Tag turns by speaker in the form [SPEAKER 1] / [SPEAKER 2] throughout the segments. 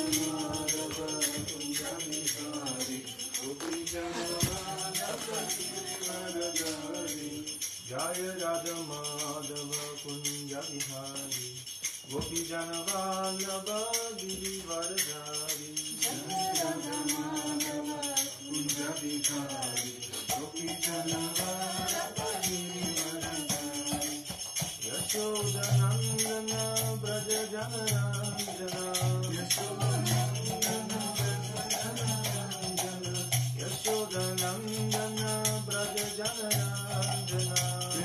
[SPEAKER 1] Jaya Radha Madhava Kunja Bihari Gopi Jana Vallabha Girivaradhari Jaya Radha Madhava Kunja Bihari Gopi Jana Vallabha Girivaradhari Yashoda Nandana Braja Jana Ranjana Yashoda Nandana Braja Jana Ranjana Yashoda Nandana Braja Jana Ranjana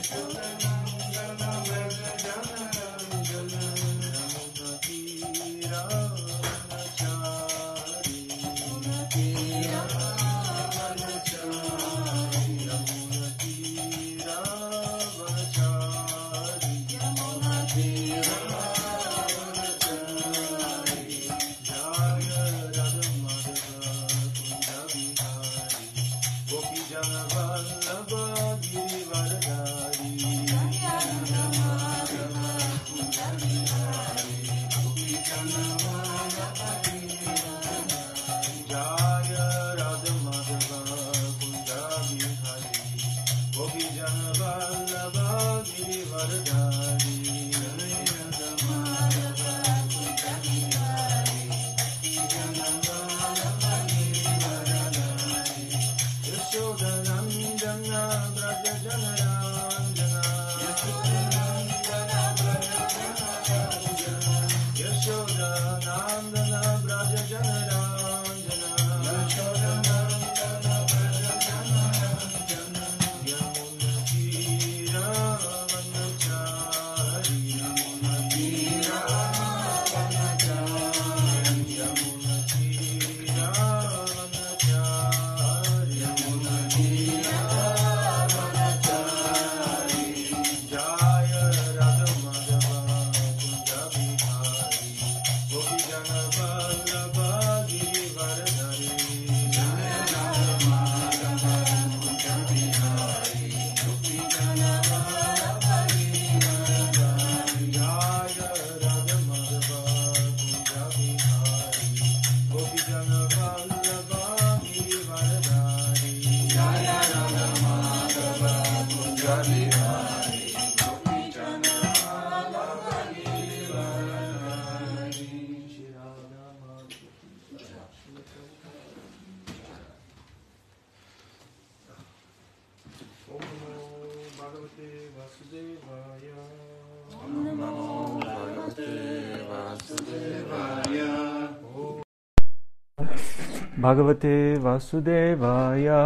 [SPEAKER 1] Bhagavate Vasudevaya.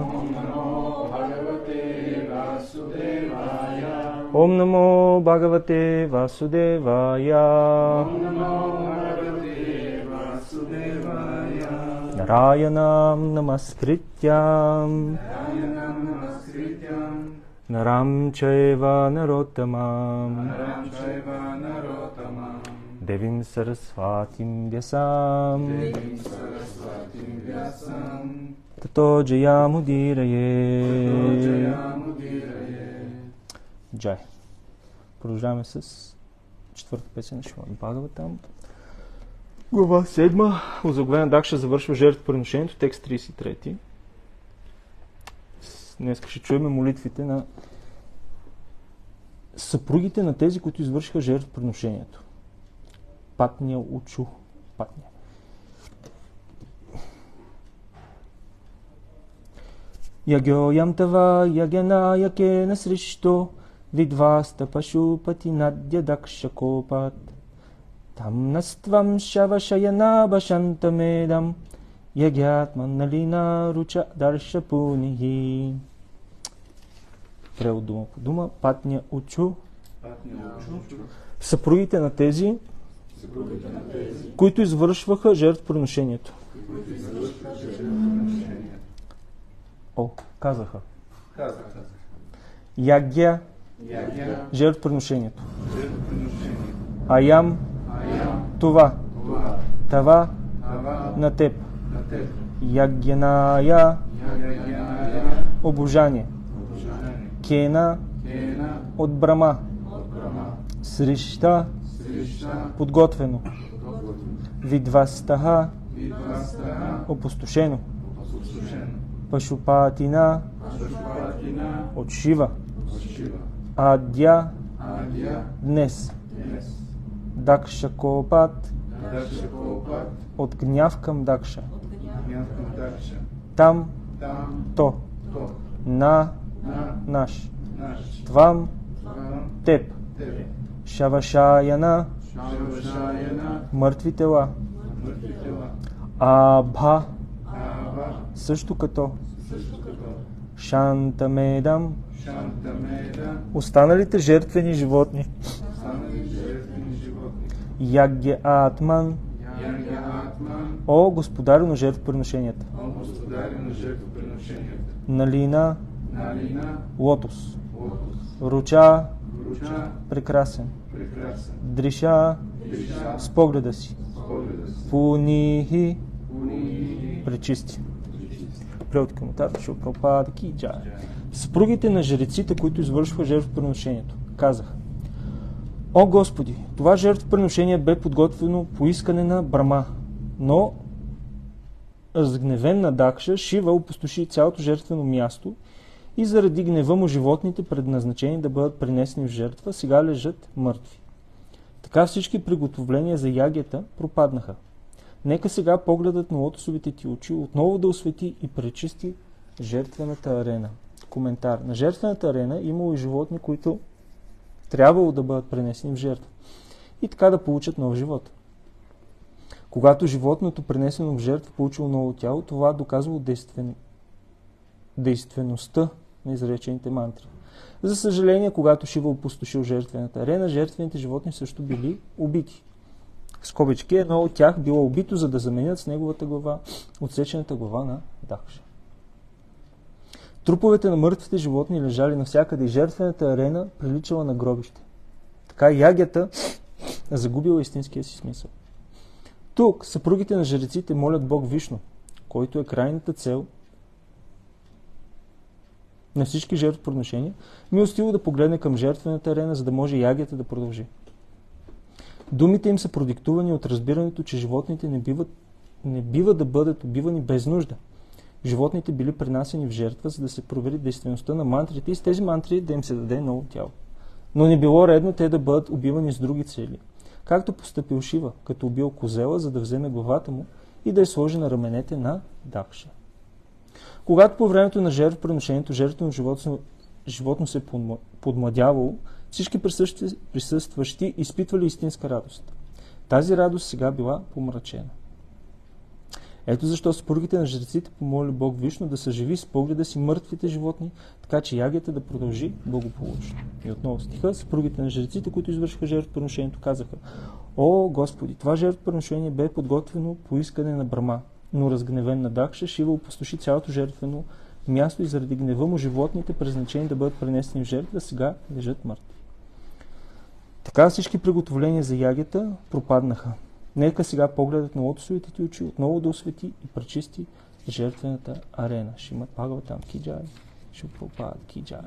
[SPEAKER 1] Om Namo Bhagavate Vasudevaya. Narayanam Namaskrityam Naram Chaiva Narottamam Devim Saraswatim Vyasam Tato Jayamudiraye. Джай. Продължаваме с четвърта песен на Шримад Бхагаватам. Глава 7. Озаглавена Дакша завършва жертвоприношението. Текст 33. Днес ще чуем молитвите на съпругите на тези, които извършиха жертвоприношението. Патния учу. Патния. Ягьоям тава ягена якена сришто видваста пашупати надя дакшакопат там наствам шавашаяна башантамедам ягятман налина руча даршапунихи. Превод дума по дума. Патния учу. Съпругите на тези, които извършваха жертвоприношението. Казаха. Ягья. Жертвоприношението. Аям. Това. Тава. На теб. Ягьяная. Обожание. Кена. От Брама. Срища. Подготвено. Видвастаха, опустошено. Пашупатина, от Шива. Адя, днес. Дакшакопат, от гняв към Дакша. Там, то. На, наш. Твам, теб. Шавашаяна, мъртви тела. Абха, също като. Шантамедам, останалите жертвени животни. Ягья Атман, о господарю на жертвоприношенията. Налина, лотос. Руча, прекрасен. Дриша, с погледа си. Пунихи, пречисти. Превод коментар, Шила Прабхупада ки джай. Съпругите на жреците, които извършваха жертвоприношението, казаха: О Господи, това жертвоприношение бе подготвено по искане на Брама, но разгневен на Дакша, Шива опустоши цялото жертвено място и заради гнева му животните, предназначени да бъдат принесени в жертва, сега лежат мъртви. Така всички приготовления за ягията пропаднаха. Нека сега погледът на лотосовите ти очи отново да освети и пречисти жертвената арена. Коментар. На жертвената арена имало и животни, които трябвало да бъдат пренесени в жертва и така да получат нов живот. Когато животното, пренесено в жертва, получило ново тяло, това доказвало действеността на изречените мантри. За съжаление, когато Шива опустошил жертвената арена, жертвените животни също били убити. Скобички, едно от тях било убито, за да заменят с неговата глава отсечената глава на Дакша. Труповете на мъртвите животни лежали навсякъде и жертвената арена приличала на гробище. Така ягята загубила истинския си смисъл. Тук съпругите на жреците молят Бог Вишну, който е крайната цел на всички жертвоприношения, милостиво да погледне към жертвената арена, за да може ягията да продължи. Думите им са продиктувани от разбирането, че животните не бива да бъдат убивани без нужда. Животните били принасени в жертва, за да се провери действеността на мантрите и с тези мантри да им се даде ново тяло. Но не било редно те да бъдат убивани с други цели, както постъпил Шива, като убил козела, за да вземе главата му и да я сложи на раменете на Дакша. Когато по времето на жертвоприношението жертвено животно се подмладявало, всички присъстващи изпитвали истинска радост. Тази радост сега била помрачена. Ето защо съпругите на жреците помоли Бог Вишну да съживи с погледа си мъртвите животни, така че ягията да продължи благополучно. И отново стиха, съпругите на жреците, които извършиха жертвоприношението, казаха: О, Господи, това жертвоприношение бе подготвено по искане на Брама, но разгневен на Дакша, Шива опустоши цялото жертвено място и заради гнева му животните, предназначени да бъдат пренесени в жертва, сега лежат мъртви. Така всички приготовления за ягията пропаднаха. Нека сега погледът на лотосовите ти очи отново да освети и пречисти жертвената арена. Шримад Бхагаватам ки джай, Шрила Прабхупада ки джай.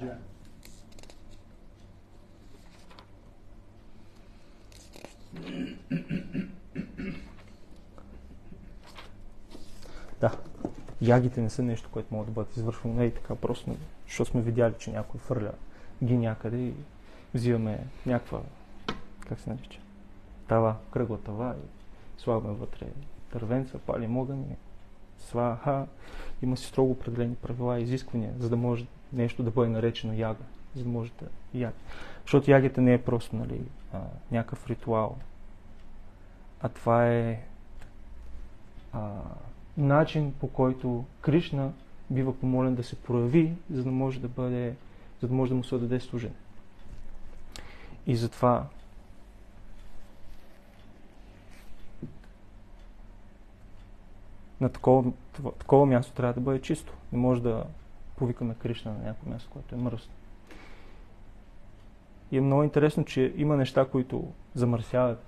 [SPEAKER 1] Да, ягите не са нещо, което може да бъде извършено не и така просто, защото сме видяли, че някой фърля ги някъде и взимаме някаква, как се нарича, тава, кръгла тава и слагаме вътре дървенца, палим огън и сваха. Има си строго определени правила и изисквания, за да може нещо да бъде наречено яга, за да може да яга. Защото ягата не е просто, нали, някакъв ритуал, а това е начин, по който Кришна бива помолен да се прояви, за да може да му се отдаде служене. И затова на такова място трябва да бъде чисто. Не може да повикаме Кришна на някакво място, което е мръсно. И е много интересно, че има неща, които замърсяват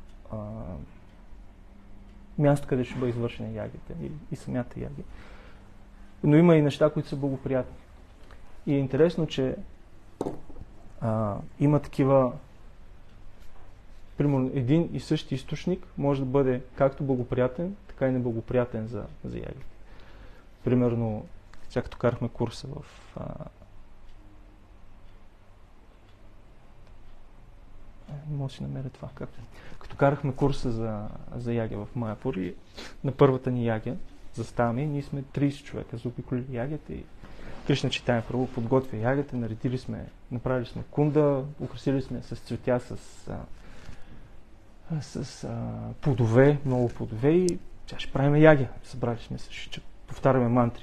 [SPEAKER 1] място, къде ще бъде извършена ягата и самята яги. Но има и неща, които са благоприятни. И е интересно, че има такива примерно един и същи източник може да бъде както благоприятен, така и неблагоприятен за ягите. Примерно, сега като карахме курса не мога да си намеря това. Като карахме курса за ягия в Майапур и на първата ни ягия заставаме, ние сме 30 човека, заобиколили ягията и Кришна Чайтания Прабу подготвя ягата, направили сме кунда, украсили сме с цветя, с плодове, много плодове и сега ще правим ягия. Събрали сме се, ще повтаряме мантри.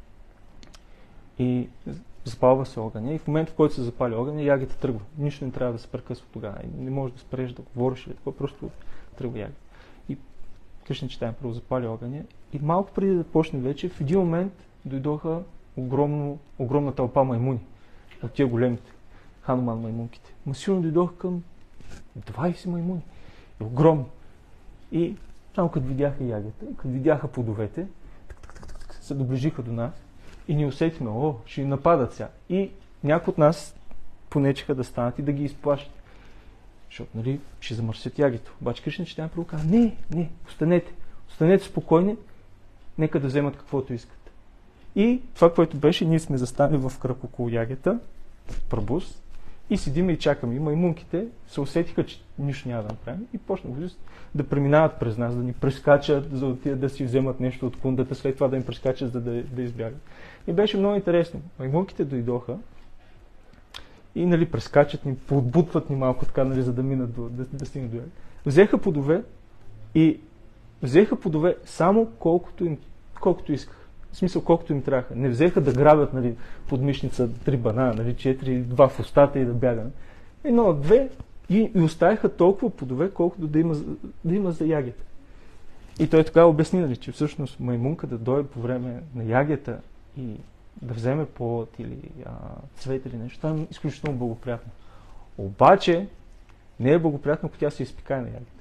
[SPEAKER 1] И запалва се огъня и в момента, в който се запали огъня, ягата тръгва. Нищо не трябва да се прекъсва тогава. Не можеш да спреш да говориш или такова, просто тръгва ягата. И Кришна Чайтания Прабу запали огъня и малко преди да почне вече, в един момент дойдоха огромна тълпа маймуни от тия големите, Хануман маймунките. Сигурно дойдоха към 20 маймуни. Огромни. И само като видяха ягата, като видяха плодовете, се доближиха до нас и ни усетихме, ще ни нападат сега. И някои от нас понечиха да станат и да ги изплашат. Защото, нали, ще замърсят ягите. Обаче Кришна Чайтания Прабу каза, не, останете спокойни, нека да вземат каквото искат. И това, което беше, ние сме застанали в кръг около ягета, прабус, и седиме и чакаме. И маймунките се усетиха, че нищо няма да направим и почнаха да преминават през нас, да ни прескачат, за да си вземат нещо от кундата, след това да им прескачат, за да избягат. И беше много интересно. Маймунките дойдоха и, нали, прескачат ни, подбутват ни малко така, нали, за да минат да стигнат до ягета. Взеха плодове само колкото искаха. В смисъл, колкото им трябваха. Не взеха да грабят, нали, под мишница 3 банана, нали, 4, 2 в устата и да бягат. Едно, две и оставиха толкова плодове, колкото да има за ягета. И той тогава обясни, нали, че всъщност маймунка да дойде по време на ягета и да вземе плод или цвет или нещо, това е изключително благоприятно. Обаче не е благоприятно, ако тя се изпикае на ягета.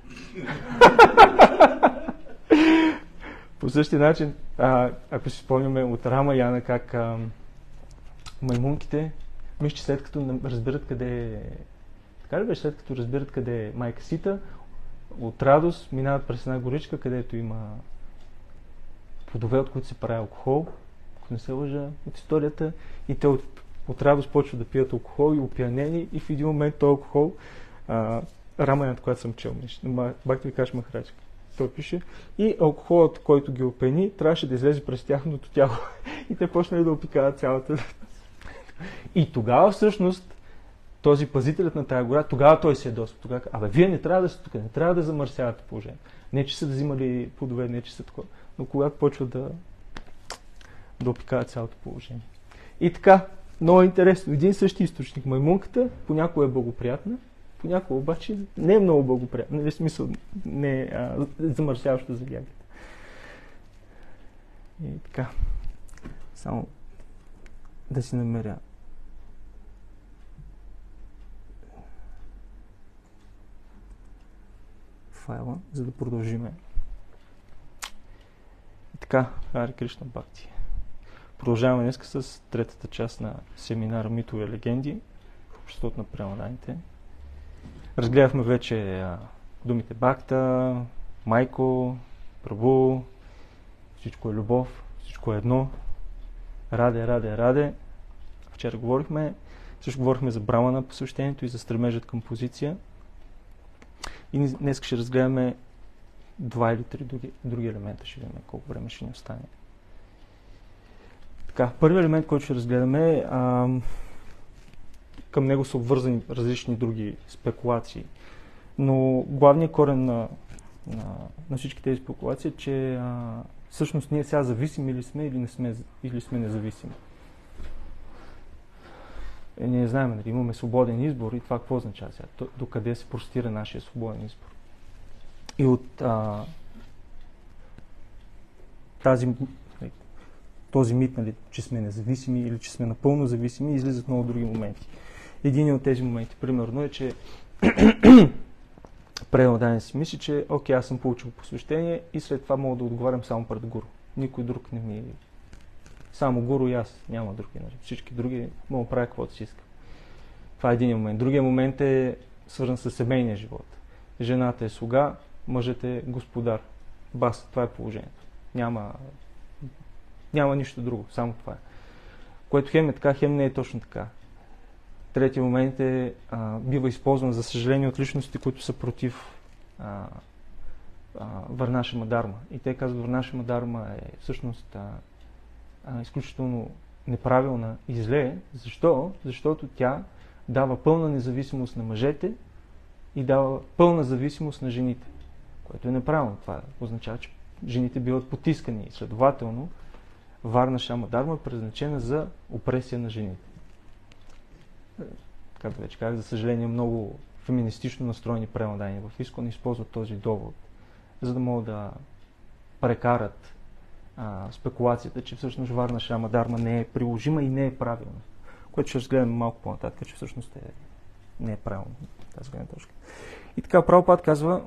[SPEAKER 1] По същия начин, ако си спомняме от Рама Яна, как маймунките, мисля, че след като разберат къде е, така ли беше, след като разберат къде е майка Сита, от радост минават през една горичка, където има плодове, от които се прави алкохол, ако не се лъжа от историята, и те от радост почват да пият алкохол и опиянени, и в един момент този алкохол, Рама Яна, която съм чел, Бхакти Викаш Махарадж, той пише, и алкохолът, който ги опени, трябваше да излезе през тяхното тяло. И те почнали да опикават цялата. И тогава всъщност този пазителят на тая гора, тогава той се ядосва. Тогава, вие не трябва да сте тук, не трябва да замърсявате положението. Не, че са да взимали плодове, не, че са такова. Но когато почва да опикават цялото положение. И така, много интересно. Един същи източник. Маймунката понякога е благоприятна, понякога обаче не е много благоприятно, в смисъл не е замърсяващо за ягата. И така, само да си намеря файла, за да продължиме. И така, Харе Кришна Бхакти. Продължаваме днес с третата част на семинара Митове и легенди в обществото на преладаните. Разгледахме вече думите Бхакта, Майко, Прабу, всичко е любов, всичко е едно, Раде. Вчера говорихме за брамана посвещението и за стремежът към позиция. И днес ще разгледаме 2 или 3 други елемента, ще видим колко време ще ни остане. Така, първият елемент, който ще разгледаме, към него са обвързани различни други спекулации. Но главният корен на всички тези спекулации е, че всъщност ние сега зависими ли сме или сме независими. Ние знаем, нали, имаме свободен избор и това какво означава сега? Докъде се простира нашия свободен избор? И от този мит, нали, че сме независими или че сме напълно зависими, излизат много други моменти. Един от тези моменти, примерно, е, че преданен си мисли, че окей, аз съм получил посвещение и след това мога да отговарям само пред гуру. Никой друг не ми... Само гуру и аз, няма други. Нали. Всички други мога да правя каквото си искам. Това е един момент. Другия момент е свързан с семейния живот. жената е слуга, мъжът е господар. Бас, това е положението. Няма нищо друго, само това е. Което хем е така, хем не е точно така. Третия момент бива използван, за съжаление, от личности, които са против Варнашама Дарма. И те казват, Варнашама Дарма е всъщност изключително неправилна и зле. Защо? Защото тя дава пълна независимост на мъжете и дава пълна зависимост на жените. Което е неправилно. Това означава, че жените биват потискани. И следователно, Варнашама Дарма е предназначена за опресия на жените. Както вече казах, за съжаление, много феминистично настроени преладания в ИСКОН използват този довод, за да могат да прекарат спекулацията, че всъщност Варнашама Дарма не е приложима и не е правилна. Което ще разгледаме малко по-нататък, че всъщност не е правилно тази гледна точка. И така, Прабхупад казва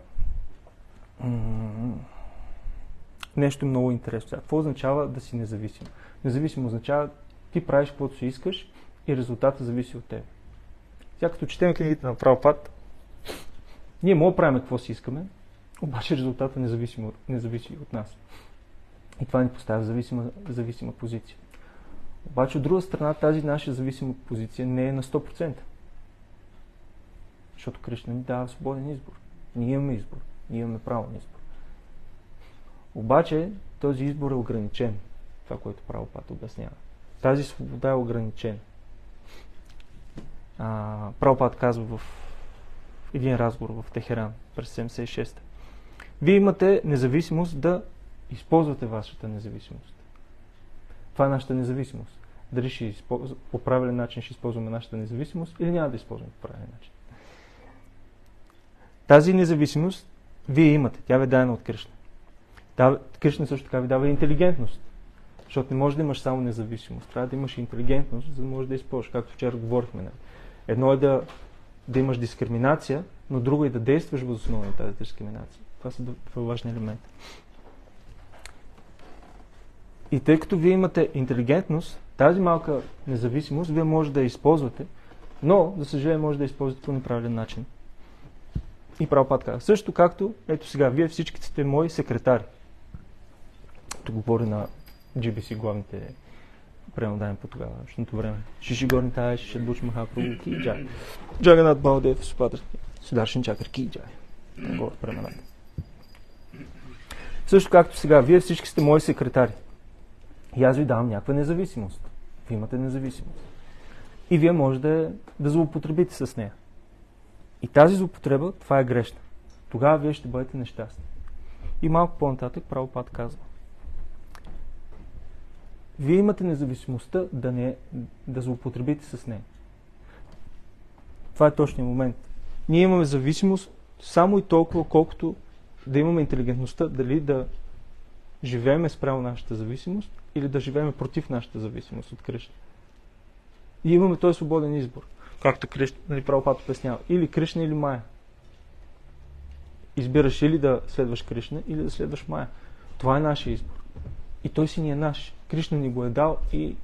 [SPEAKER 1] нещо много интересно. Какво означава да си независим? Независим означава ти правиш каквото си искаш и резултатът зависи от теб. Сега като четем книгите на Прабхупад, ние можем да правим какво си искаме, обаче резултатът не зависи от нас. И това ни поставя в зависима позиция. Обаче от друга страна тази наша зависима позиция не е на 100%. Защото Кришна ни дава свободен избор. Ние имаме избор. Ние имаме право на избор. Обаче този избор е ограничен. Това, което Прабхупад обяснява. Тази свобода е ограничена. Прабхупад казва в един разговор в Техеран през 76-та. Вие имате независимост да използвате вашата независимост. Това е нашата независимост. Дали по правилен начин ще използваме нашата независимост или няма да използваме по правилен начин. Тази независимост вие имате. Тя ви е дадена от Кришна. Кришна също така ви дава интелигентност. Защото не можеш да имаш само независимост. Трябва да имаш интелигентност, за да можеш да използваш. Както вчера говорихме. Едно е да имаш дискриминация, но друго е да действаш въз основа на тази дискриминация. Това са два важни елемента. И тъй като вие имате интелигентност, тази малка независимост вие може да я използвате, но, за съжаление, може да я използвате по неправилен начин. И Прабхупад казва. Също както, ето сега, вие всички сте мои секретари. Тук говори на GBC главните преводани по тогавашното време. Шиши Горни Тай, Шиши Буч Махапрабху, Ки Джай. Джаганат Балдев, Сударшин Чакър, Ки Джай. Говори премената. Също както сега, вие всички сте мои секретари. И аз ви давам някаква независимост. Вие имате независимост. И вие може да злоупотребите с нея. И тази злоупотреба, това е грешна. Тогава вие ще бъдете нещастни. И малко по-нататък Прабхупад казва. Вие имате независимостта да злоупотребите с нея. Това е точният момент. Ние имаме зависимост само и толкова, колкото да имаме интелигентността, дали да живееме спрямо нашата зависимост или да живееме против нашата зависимост от Кришна. И имаме този свободен избор. Както Кришна, Прабхупад обяснява. Или Кришна, или Майя. Избираш или да следваш Кришна, или да следваш Майя. Това е нашия избор. И той си ни е наш. Кришна ни го е дал и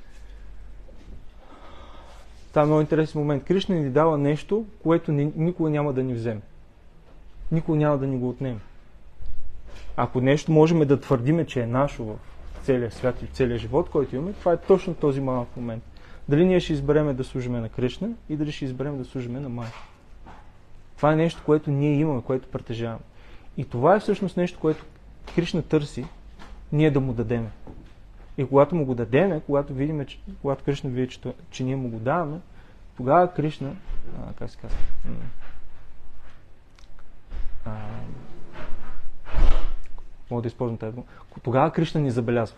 [SPEAKER 1] това е много интересен момент. Кришна ни дава нещо, което никога няма да ни вземе. Никога няма да ни го отнеме. Ако нещо можем да твърдиме, че е нашо в целия свят и в целия живот, който имаме, това е точно този малък момент. Дали ние ще избереме да служиме на Кришна и дали ще изберем да служиме на Майя. Това е нещо, което ние имаме, което притежаваме. И това е всъщност нещо, което Кришна търси ние да му дадеме. И когато му го дадеме, когато Кришна види, че ние му го даваме, тогава Кришна, как се казва, мога да използвам тази дума, тогава Кришна ни забелязва.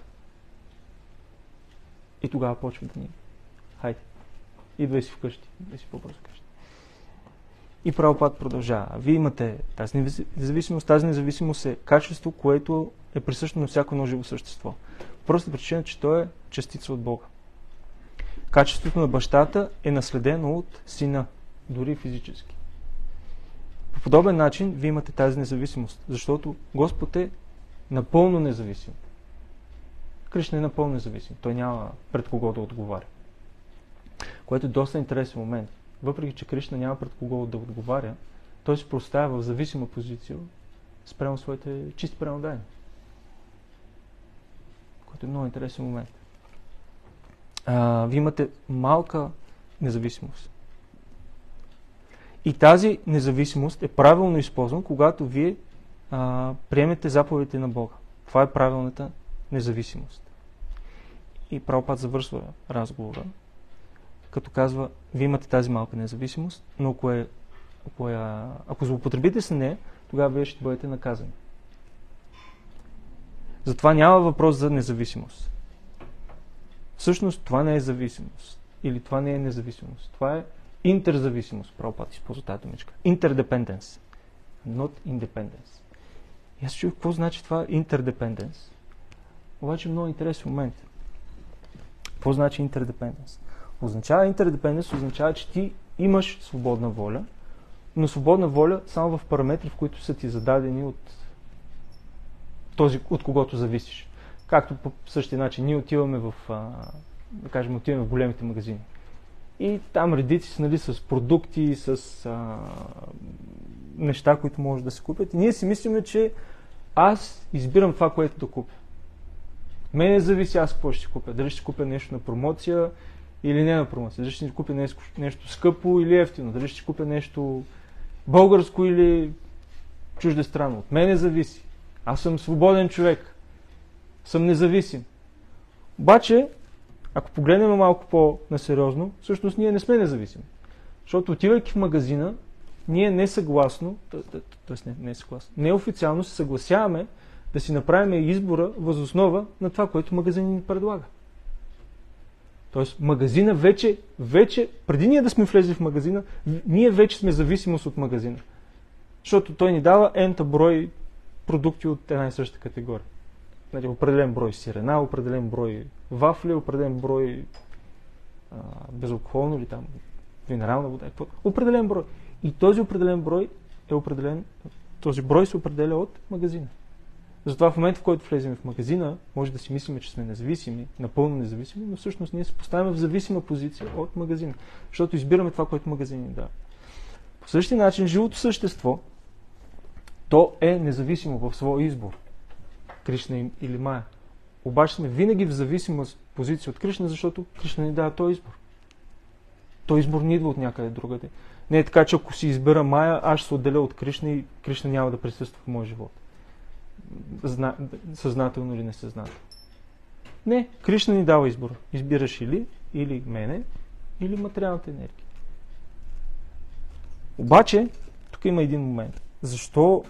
[SPEAKER 1] И тогава почва да ни хайде, идвай си вкъщи, идвай си по-бързо вкъщи. И Прабхупад продължава. Вие имате тази независимост. Тази независимост е качество, което е присъщо на всяко едно живо същество. Просто причина, че то е частица от Бога. Качеството на бащата е наследено от сина, дори физически. По подобен начин вие имате тази независимост, защото Господ е напълно независим. Кришна е напълно независим. Той няма пред кого да отговаря. Което е доста интересен момент. Въпреки че Кришна няма пред кого да отговаря, той се поставя в зависима позиция спрямо своите чисти преодани. Който е много интересен момент. Вие имате малка независимост. И тази независимост е правилно използвана, когато вие приемете заповедите на Бога. Това е правилната независимост. И Прабхупад завършва разговора, като казва, вие имате тази малка независимост, но ако злоупотребите с нея, тогава вие ще бъдете наказани. Затова няма въпрос за независимост. Всъщност това не е зависимост. Или това не е независимост. Това е интерзависимост. Прабхупад използва тази думичка. Interdependence. Not independence. И аз чух какво значи това interdependence. Обаче много интересен момент. Какво значи interdependence? Interdependence означава, че ти имаш свободна воля, но свободна воля само в параметри, в които са ти зададени от този, от когото зависиш. Както по същия начин ние отиваме отиваме в големите магазини. И там редици, нали, с продукти, с неща, които може да се купят. И ние си мислиме, че аз избирам това, което да купя. Мене зависи аз какво ще си купя. Дали ще си купя нещо на промоция или не на промоция. Дали ще си купя нещо скъпо или ефтино. Дали ще си купя нещо българско или чуждестранно. От мене зависи. Аз съм свободен човек. Съм независим. Обаче, ако погледнем малко по-насериозно, всъщност ние не сме независими. Защото отивайки в магазина, ние неофициално се съгласяваме да си направим избора въз основа на това, което магазинът ни предлага. Тоест, магазина вече, преди ние да сме влезли в магазина, ние вече сме зависимост от магазина. Защото той ни дава n-та брой продукти от една и съща категория. Значи, определен брой сирена, определен брой вафли, определен брой безалкохолно или там минерална вода. Определен брой. И този определен брой този брой се определя от магазина. Затова в момента, в който влезем в магазина, може да си мислим, че сме независими, напълно независими, но всъщност ние се поставяме в зависима позиция от магазина. Защото избираме това, което магазин ни дава. По същия начин, живото същество, то е независимо в своя избор. Кришна или Майя. Обаче сме винаги в зависима позиция от Кришна, защото Кришна ни дава този избор. Той избор не идва от някъде другаде. Не е така, че ако си избера Майя, аз ще се отделя от Кришна и Кришна няма да присъства в моя живот. Съзнателно или несъзнателно. Не, Кришна ни дава избор. Избираш или мене, или материалната енергия. Обаче, тук има един момент. Защо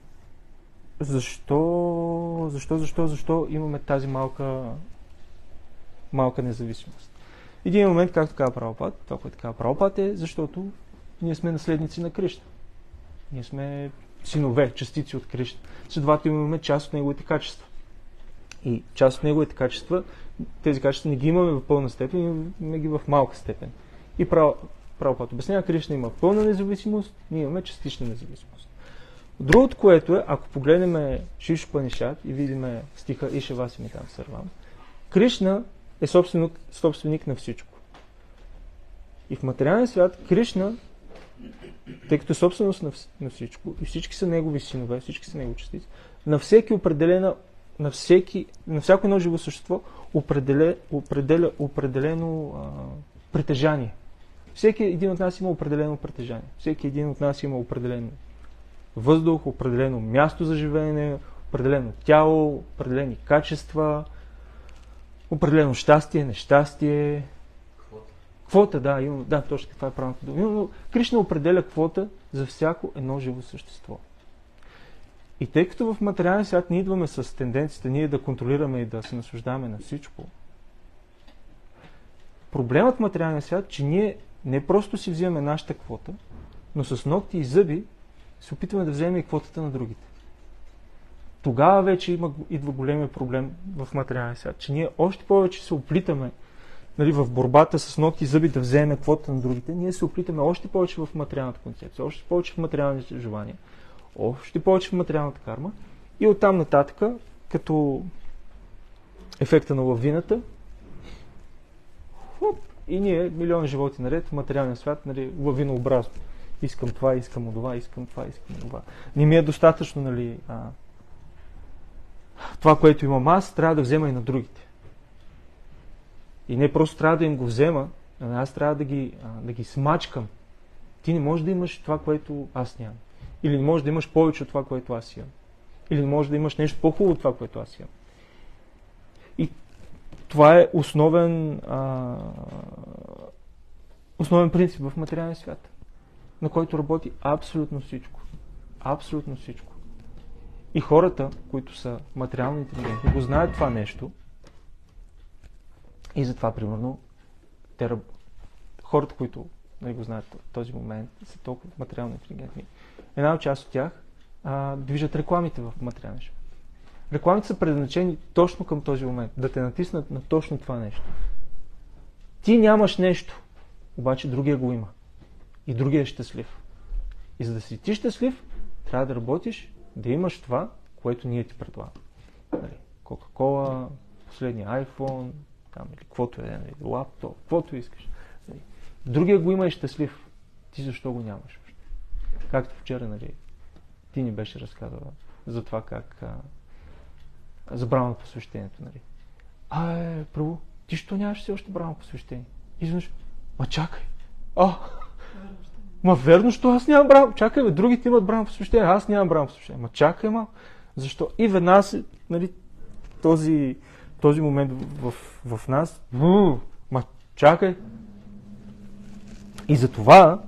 [SPEAKER 1] имаме тази малка независимост? Един момент, както казва Прабхупад, това, което казва Прабхупад е, защото ние сме наследници на Кришна. Ние сме синове, частици от Кришна. Следователно имаме част от неговите качества. И част от неговите качества, тези качества не ги имаме в пълна степен, имаме ги в малка степен. И Прабхупад обяснява, Кришна има пълна независимост, ние имаме частична независимост. Другото, което е, ако погледнем Шиш Упанишад и видим стиха Ишавасимитам Сарвам, Кришна е собственик на всичко. И в материален свят Кришна, тъй като е собственост на всичко, и всички са негови синове, всички са негови частици, на всяко едно живо същество определя определено притежание. Всеки един от нас има определено притежание. Всеки един от нас има определен въздух, определено място за живеене, определено тяло, определени качества, определено щастие, нещастие. Квота, да, точно това е правилното дума. Но Кришна определя квота за всяко едно живо същество. И тъй като в материален свят ние идваме с тенденцията ние да контролираме и да се наслаждаваме на всичко, проблемът в материалния свят, че ние не просто си взимаме нашата квота, но с ногти и зъби се опитваме да вземем и квотата на другите. Тогава вече идва големия проблем в материалния свят, че ние още повече се оплитаме, нали, в борбата с ногти и зъби да вземем квотата на другите, ние се оплитаме още повече в материалната концепция, още повече в материалните желания, още повече в материалната карма и оттам нататък, като ефекта на лавината, и ние, милиони животи наред, в материалния свят, нали, лавинообразно. искам това, искам онова, искам това, искам онова. Не ми е достатъчно, нали, това, което имам аз, трябва да взема и на другите. И не просто трябва да им го взема, аз трябва да ги смачкам. Ти не можеш да имаш това, което аз нямам. Или не можеш да имаш повече от това, което аз имам. Или не можеш да имаш нещо по-хубаво от това, което аз имам. И това е основен принцип в материалния свят, на който работи абсолютно всичко. Абсолютно всичко. И хората, които са материално интелигентни, го знаят това нещо. И затова, примерно, хората, които го знаят в този момент, са толкова материално интелигентни. Една част от тях движат рекламите в материалния свят. Рекламите са предназначени точно към този момент, да те натиснат на точно това нещо. Ти нямаш нещо, обаче другия го има. И другия е щастлив. И за да си ти щастлив, трябва да работиш, да имаш това, което ние ти предлагаме. Кока-кола, последния iPhone, там, или каквото е, лаптоп, каквото искаш. Другия го има и щастлив. Ти защо го нямаш? Както вчера, нали, ти ни беше разказала за това как забрано посвещението, нали. Право, ти що нямаш все още брано посвещение? Изведнъж, чакай. Верно, що аз нямам брано? Чакай, бе, другите имат брано посвещение, аз нямам брано посвещение. Чакай малко. Защо? И веднага, нали, този момент в нас, чакай. И затова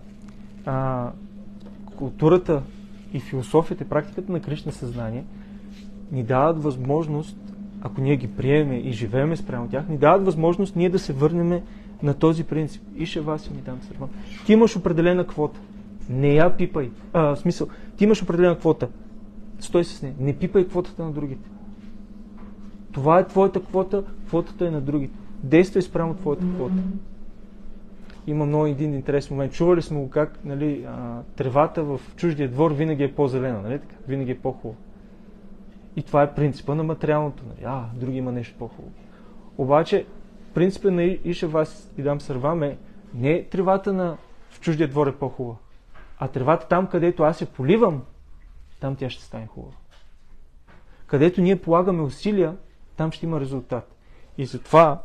[SPEAKER 1] културата и философията, практиката на Кришна съзнание ни дават възможност, ако ние ги приемем и живеем спрямо тях, ни дават възможност ние да се върнем на този принцип. Ишаваси ми дам сървам. Ти имаш определена квота. Не я пипай. Ти имаш определена квота. Стой с нея. Не пипай квотата на другите. Това е твоята квота, квотата е на другите. Действай спрямо твоята квота. Има много един интересен момент. Чували сме го как, нали, тревата в чуждия двор винаги е по-зелена, нали така? Винаги е по-хубава. И това е принципа на материалното. Нали? Други има нещо по-хубаво. Обаче, принципът на Ишаваси и дам сървам е не тревата в чуждия двор е по-хубава, а тревата там, където аз я поливам, там тя ще стане хубава. Където ние полагаме усилия, там ще има резултат. И затова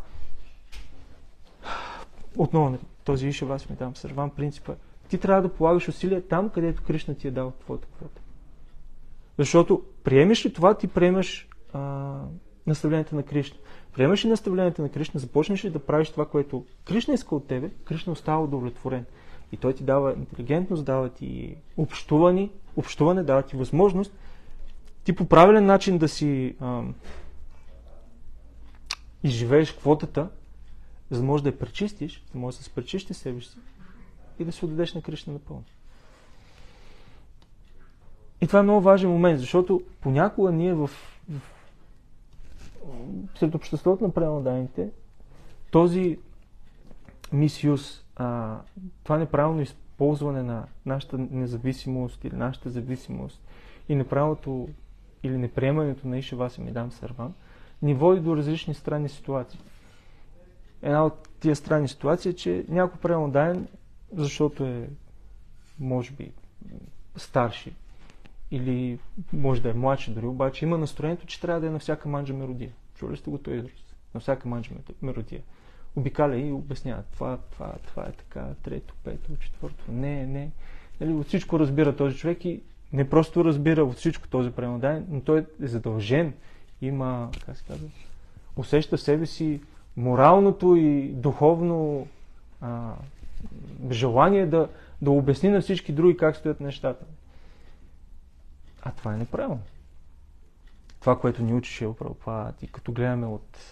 [SPEAKER 1] отново този Ишаваси ми дам сървам принципа. Ти трябва да полагаш усилия там, където Кришна ти е дал твоята квота. Защото приемеш ли това, ти приемаш наставленията на Кришна. Приемаш ли наставленията на Кришна, започнеш ли да правиш това, което Кришна иска от тебе, Кришна остава удовлетворен. И той ти дава интелигентност, дава ти общуване, дава ти възможност ти по правилен начин да си изживееш квотата, за да можеш да я пречистиш, за да можеш да се пречистиш себе си и да се отдадеш на Кришна напълно. И това е много важен момент, защото понякога ние сред обществото на пренаданите този мисюз, това неправилно използване на нашата независимост или нашата зависимост и неправилното или неприемането на Ишаваси ми дам сървам, ни води до различни странни ситуации. Една от тия странни ситуации е, че някой пренадаен, защото е, може би, старши или може да е младши дори, обаче има настроението, че трябва да е на всяка манджа меродия. Чули сте го този израз? На всяка манджа меродия. Обикаля и обяснява. Това е така, трето, пето, четвърто. Не. Нали, от всичко разбира този човек и не просто разбира от всичко този пренадаен, но той е задължен. Има, как се казва, усеща в себе си моралното и духовно желание да обясни на всички други как стоят нещата. А това е неправилно. Това, което ни учи Шрила Прабхупада и като гледаме от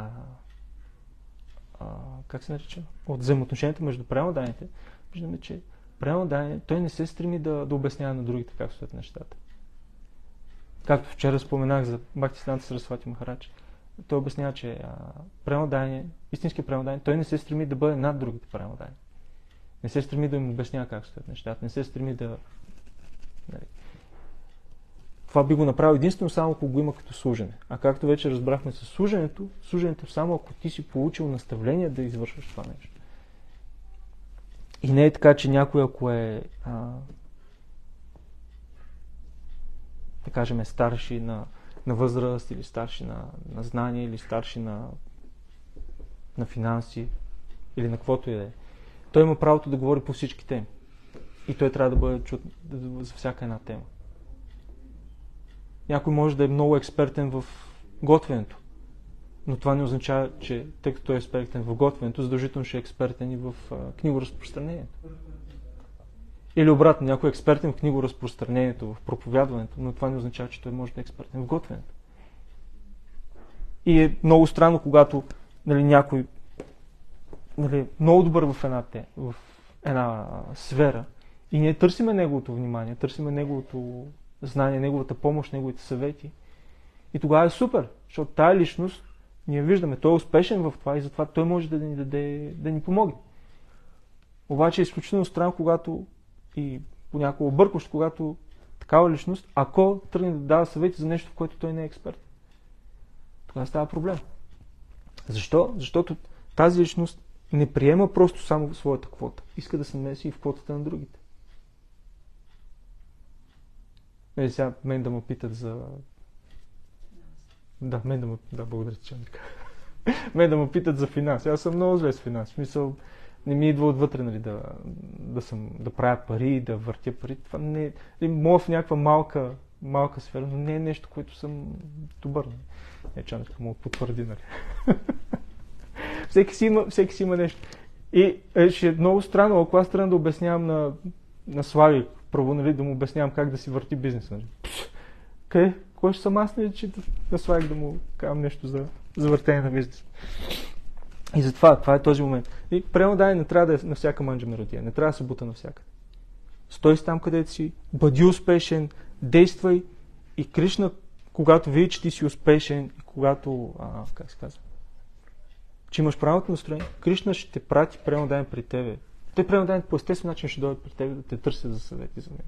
[SPEAKER 1] как се нарича? От взаимоотношенията между пренаданите, виждаме, че пренадаен, той не се стреми да обяснява на другите как стоят нещата. Както вчера споменах за Бхактисиданта Сарасвати Махарадж, той обяснява, че истинският пренадаен, той не се стреми да бъде над другите пренадаени. Не се стреми да им обяснява как стоят нещата, не се стреми да... Това би го направил единствено само ако го има като служене. А както вече разбрахме с служенето само ако ти си получил наставление да извършваш това нещо. И не е така, че някой, ако е да кажем старши на възраст, или старши на знание, или старши на финанси, или на каквото и да е, той има правото да говори по всички теми. И той трябва да бъде чут за всяка една тема. Някой може да е много експертен в готвенето, но това не означава, че тъй като той е експертен в готвенето, задължително ще е експертен и в книгоразпространението. Или обратно, някой е експертен в книгоразпространението, в проповядването, но това не означава, че той може да е експертен в готвенето. И е много странно, когато някой много добър в една сфера и ние търсиме неговото внимание, търсиме неговото знание, неговата помощ, неговите съвети. И тогава е супер, защото тая личност, ние виждаме, той е успешен в това и затова той може да ни даде, да ни помогне. Обаче е изключително странно, когато и понякога объркващо, когато такава личност, ако тръгне да дава съвети за нещо, в което той не е експерт. Тогава става проблем. Защо? Защото тази личност не приема просто само своята квота. Иска да се намеси и в квотата на другите. Сега мен да ме питат за... Да, благодаря, че ми казах. Мен да ме питат за финанси. Аз съм много зле с финанси. В смисъл, не ми идва отвътре, нали, да правя пари, да въртя пари. Това не е... Мога в някаква малка сфера, но не е нещо, което съм добър. Не, че Анечка мога потвърди, нали. Всеки си има нещо. И ще е много странно, ако аз тръгна да обяснявам на Слави, първо, нали, да му обяснявам как да си върти бизнес. Нали. Къде? Кой ще съм аз, нали, че на Слави да му казвам нещо за въртене на бизнес. И затова, това е този момент. И преводание не трябва да е на всяка манджа меродия, не трябва да се бута навсякъде. Стой си там, където си, бъди успешен, действай и Кришна, когато види, че ти си успешен и когато, как се казва, че имаш правилното настроение, Кришна ще те прати преводание при тебе. Те преводание по естествен начин ще дойдат при тебе да те търсят за съвети за него.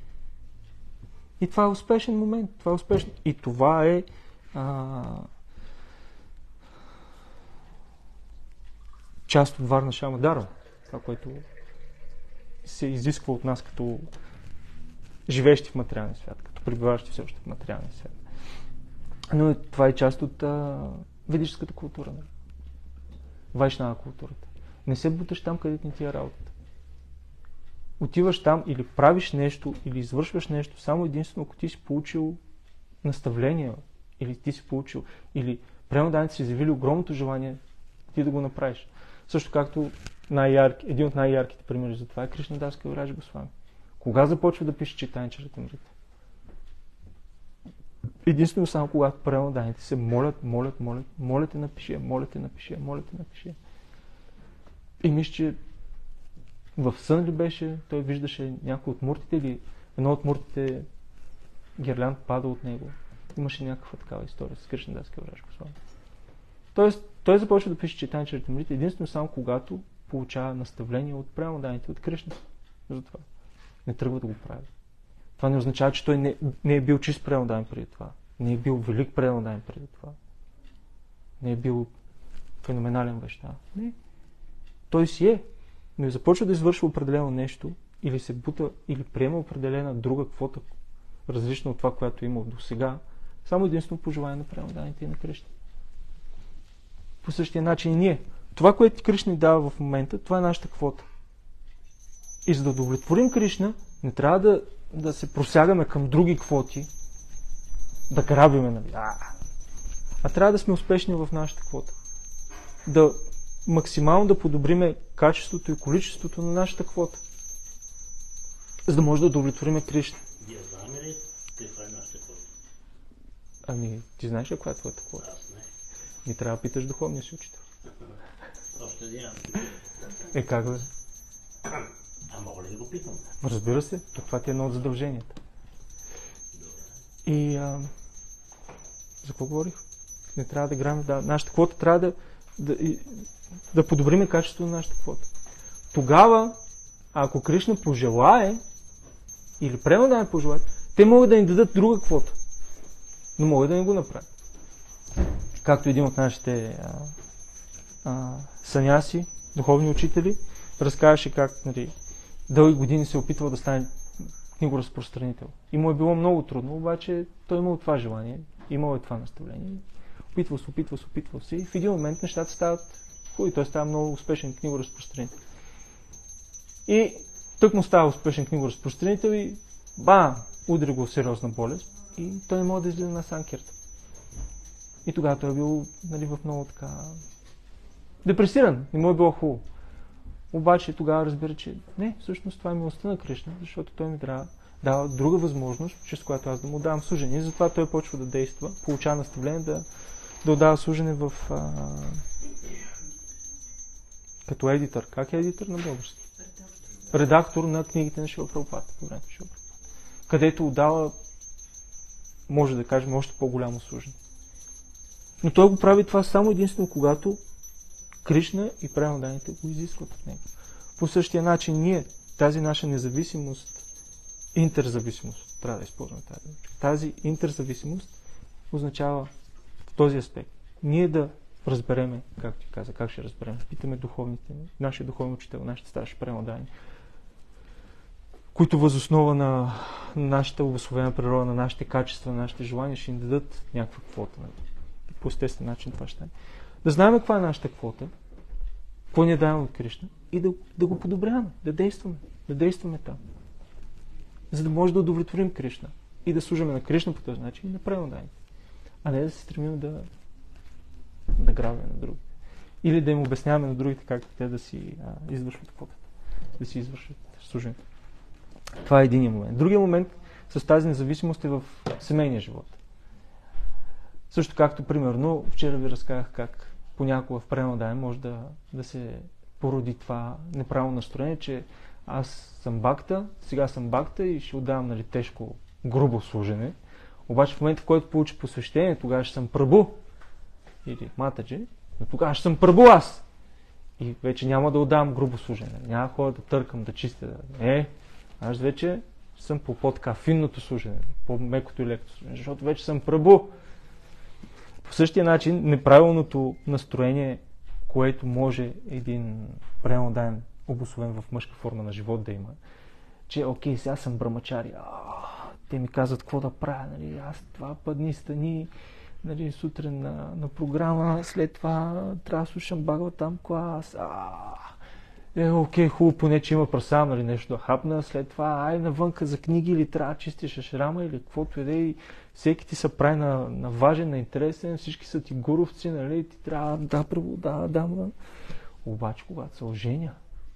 [SPEAKER 1] И това е успешен момент. Това е успешен. И това е част от Варна Шама Дарма. Това, което се изисква от нас като живеещи в материалния свят, като пребиваващи все още в материалния свят. Но това е част от ведическата култура. Вайшнава културата. Не се буташ там, където не ти е работата. Отиваш там или правиш нещо, или извършваш нещо, само единствено, ако ти си получил наставления, или ти си получил, или преводаните си изявили огромното желание ти да го направиш. Също както един от най-ярките примери за това е Кришнадас Кавирадж Госвами. Кога започва да пише Чайтанья Чаритамрита? Единствено само когато преводаните се молят те напиши. И мисля, че в сън ли беше, той виждаше някой от муртите или едно от муртите гирлянд пада от него. Имаше някаква такава история с Кришнадас Кавирадж Госвами. Тоест, той започва да пише Чайтанья Чаритамрита единствено само когато получава наставление от преводаните от Кришна. Затова не тръгва да го прави. Това не означава, че той не е бил чист преводаен преди това. Не е бил велик преводаен преди това. Не е бил феноменален веща. Не. Той си е. Но и започва да извършва определено нещо или се бута, или приема определена друга квота, различна от това, което е имал до сега, само единствено по желание на преводаните и на Кришна. По същия начин и ние. Това, което Кришна ни дава в момента, това е нашата квота. И за да удовлетворим Кришна, не трябва да се просягаме към други квоти, да грабиме, нали? А трябва да сме успешни в нашата квота. Да максимално да подобриме качеството и количеството на нашата квота. За да може да удовлетвориме Кришна.
[SPEAKER 2] Вие знаем ли каква е нашата квота?
[SPEAKER 1] Ами, ти знаеш ли каква е твоята квота?
[SPEAKER 2] Аз не.
[SPEAKER 1] Не трябва да питаш духовния си учител.
[SPEAKER 2] Още един.
[SPEAKER 1] Как бе?
[SPEAKER 2] А мога ли да го питам?
[SPEAKER 1] Разбира се, това ти е едно от задълженията. И за какво говорих? Не трябва да граме. Да, нашата квота трябва да подобриме качеството на нашата квота. Тогава, ако Кришна пожелае, или преводаните пожелаят, те могат да ни дадат друга квота, но могат да не го направят. Както един от нашите саняси, духовни учители, разказваше как дълги години се опитвал да стане книгоразпространител. И му е било много трудно, обаче той имал това желание, имал е това наставление. Опитвал се и в един момент нещата стават хубави, той става много успешен книгоразпространител. И тък му става успешен книгоразпространител и удари го сериозна болест и той не може да излезе на санкерта. И тогава той е бил в много така депресиран, не му е било хубаво. Обаче тогава разбира, че не, всъщност това е милостта на Кришна, защото той ми дава друга възможност, чрез която аз да му давам служение. И затова той почва да действа, получава наставление да отдава служение като едитор. Как е едитор на български? Редактор на книгите на Шрила Прабхупада, по времето Шрила Прабхупада, където отдава, може да кажем, още по-голямо служение. Но той го прави това само единствено, когато Кришна и преданните го изискват от него. По същия начин ние, тази наша независимост, интерзависимост, трябва да използваме тази интерзависимост, означава в този аспект. Ние да разбереме, както ти каза, как ще разберем, питаме духовните, нашия духовен учител, нашите старши преданни, които възоснова на нашата обусловена природа, на нашите качества, на нашите желания, ще ни дадат някаква квота. По естествен начин това ще стане. Да знаем каква е нашата квота, какво ни е дадено от Кришна и да го подобряваме, да действаме там. За да може да удовлетворим Кришна и да служаме на Кришна по този начин и на преданните. А не да се стремим да грабим на другите. Или да им обясняваме на другите как те да си извършват квотата, да си извършват служението. Това е единия момент. Другия момент с тази независимост е в семейния живот. Също както, примерно, вчера ви разказах как понякога в преданния може да се породи това неправилно настроение, че аз съм бакта, сега съм бакта и ще отдавам тежко, грубо служене. Обаче в момента, в който получи посвещение, тогава ще съм прабу или матаджи, но тогава ще съм прабу аз. И вече няма да отдавам грубо служене. Няма хора да търкам, да чистя. Аз вече съм по по-така финното служене, по-мекото и лекото служене, защото вече съм прабу. По същия начин, неправилното настроение, което може един преданен, обусловен в мъжка форма на живот да има, че окей, сега съм брамачари, те ми казват какво да правя, аз това дни стани, сутрин на програма, след това трябва да слушам Бхагаватам клас, окей, хубаво, поне че има прасам, нещо да хапна, след това навънка за книги или трябва да чистиш ашрама или каквото и всеки ти се прави на важен, на интересен, всички са ти гуровци, ти трябва да превода. Обаче, когато се оженя,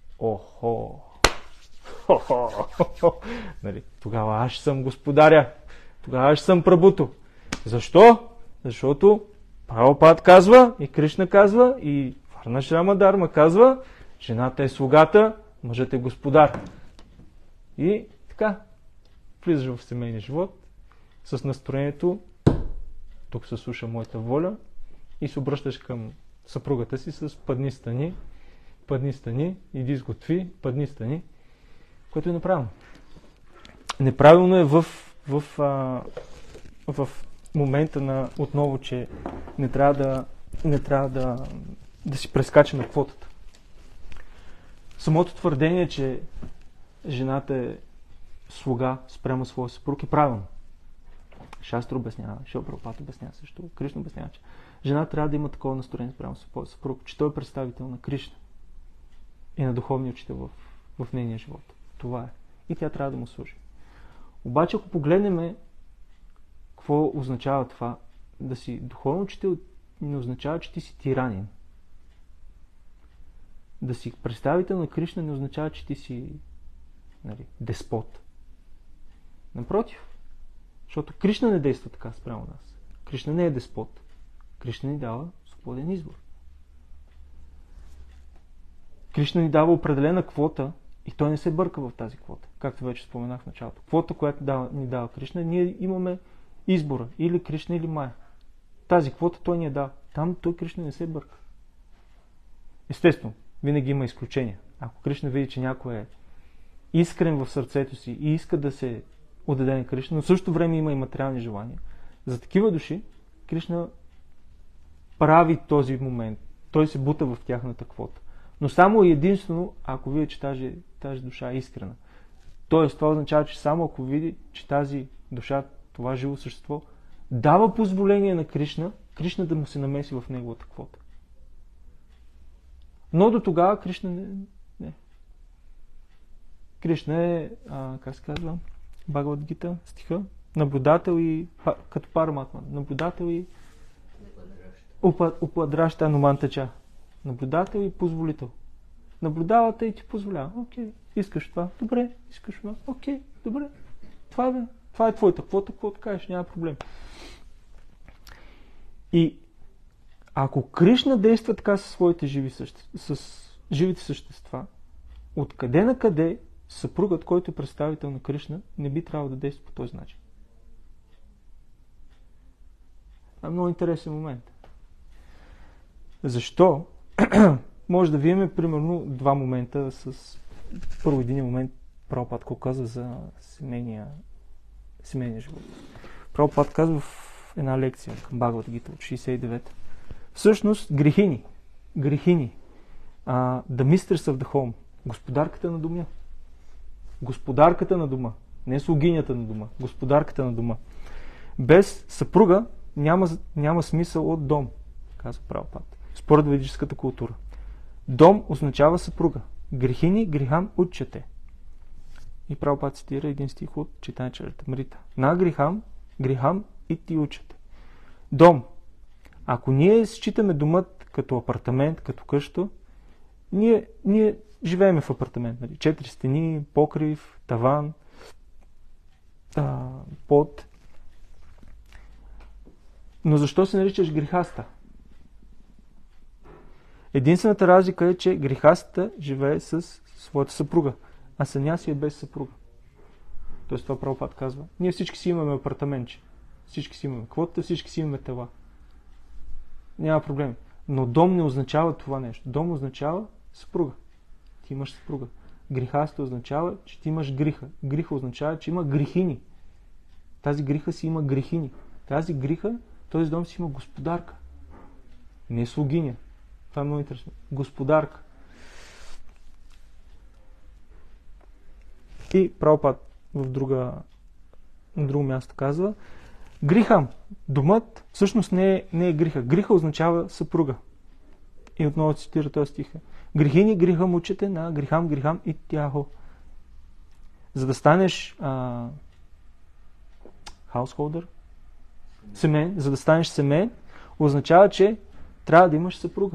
[SPEAKER 1] тогава аз ще съм господаря, тогава ще съм прабуто. Защо? Защото Прабхупад казва и Кришна казва и Варнашрама Дарма казва, жената е слугата, мъжът е господар. И така, влизаш в семейния живот с настроението, тук се слуша моята воля и се обръщаш към съпругата си с падни стани, иди сготви, падни стани, което е неправилно. Неправилно е в момента на отново, че не трябва да си прескачаме квотата. Самото твърдение, че жената е слуга спрямо своя съпруг е правилно. Шастра обяснява, Шрила Прабхупада обяснява също, Кришна обяснява, че жената трябва да има такова настроение спрямо своя съпруг, че той е представител на Кришна и на духовния учител в нейния живот. Това е. И тя трябва да му служи. Обаче, ако погледнем какво означава това, да си духовен учител не означава, че ти си тиранин. Да си представител на Кришна не означава, че ти си деспот. Напротив, защото Кришна не действа така спрямо нас. Кришна не е деспот. Кришна ни дава свободен избор. Кришна ни дава определена квота и той не се бърка в тази квота, както вече споменах в началото. Квота, която ни дава Кришна, ние имаме избора, или Кришна, или Майя. Тази квота той ни е дал. Там той Кришна не се бърка. Естествено, винаги има изключения. Ако Кришна види, че някой е искрен в сърцето си и иска да се отдаде на Кришна, но в същото време има и материални желания, за такива души Кришна прави този момент. Той се бута в тяхната квота. Но само и единствено, ако види, че тази душа е искрена. Тоест, това означава, че само ако види, че тази душа, това живо същество, дава позволение на Кришна да му се намеси в неговата квота. Но до тогава Кришна не. Кришна е, как се казва, Бхагавад Гита, стиха, наблюдател и, като Параматма, наблюдател и Упадраща Анумантача. Наблюдател и позволител. Наблюдавате и ти позволява. Окей, искаш това. Добре, искаш това. Окей, добре. Това е твоята квота, каквото кажеш, няма проблем. И ако Кришна действа така със своите живите същества, откъде на къде съпругът, който е представител на Кришна, не би трябвало да действа по този начин? Много интересен момент. Защо? Може да видим примерно два момента с... Първо един момент Прабхупад каза за семейния живот. Прабхупад казва в една лекция към Бхагавад Гита от 69. Всъщност грехини. The mistress of the home. Господарката на дома. Господарката на дома. Не слугинята на дома. Господарката на дома. Без съпруга няма смисъл от дом, казва Прабхупад. Според ведическата култура. Дом означава съпруга. Грехини, грехам учете. И Прабхупад цитира един стих от Чайтания Чаритамрита. На грехам и ти учете. Дом. Ако ние считаме домът като апартамент, като къща, ние живеем в апартамент. Нали? 4 стени, покрив, таван, под. Но защо се наричаш грехаста? Единствената разлика е, че грехастата живее с своята съпруга, а саняси е без съпруга. Тоест това Прабхупад казва. Ние всички си имаме апартаментче. Всички си имаме квотата, всички си имаме тела. Няма проблем. Но дом не означава това нещо. Дом означава съпруга. Ти имаш съпруга. Грехаста означава, че ти имаш гриха. Гриха означава, че има грехини. Тази гриха си има грехини. Тази гриха, този дом си има господарка. Не слугиня. Това е много интересно. Господарка. И Прабхупад в друго място казва, грихам, домът всъщност не е гриха. Гриха означава съпруга. И отново цитира този стих. Грехини, грихам учете на грихам и тяхо. За да станеш householder, семейен, за да станеш семейен, означава, че трябва да имаш съпруга.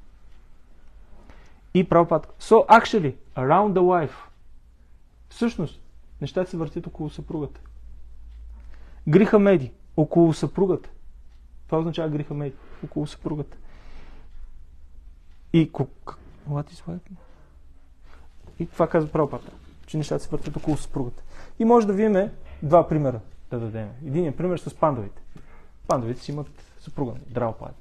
[SPEAKER 1] И Прабхупад. So actually, around the wife. Всъщност, нещата се въртят около съпругата. Гриха меди. Около съпругата. Това означава гриха меди. Около съпругата. И what is wife? И това казва Прабхупад. Че нещата се въртят около съпругата. И може да видим два примера да дадем. Единият пример с пандавите. Пандавите си имат съпруга. Драупади.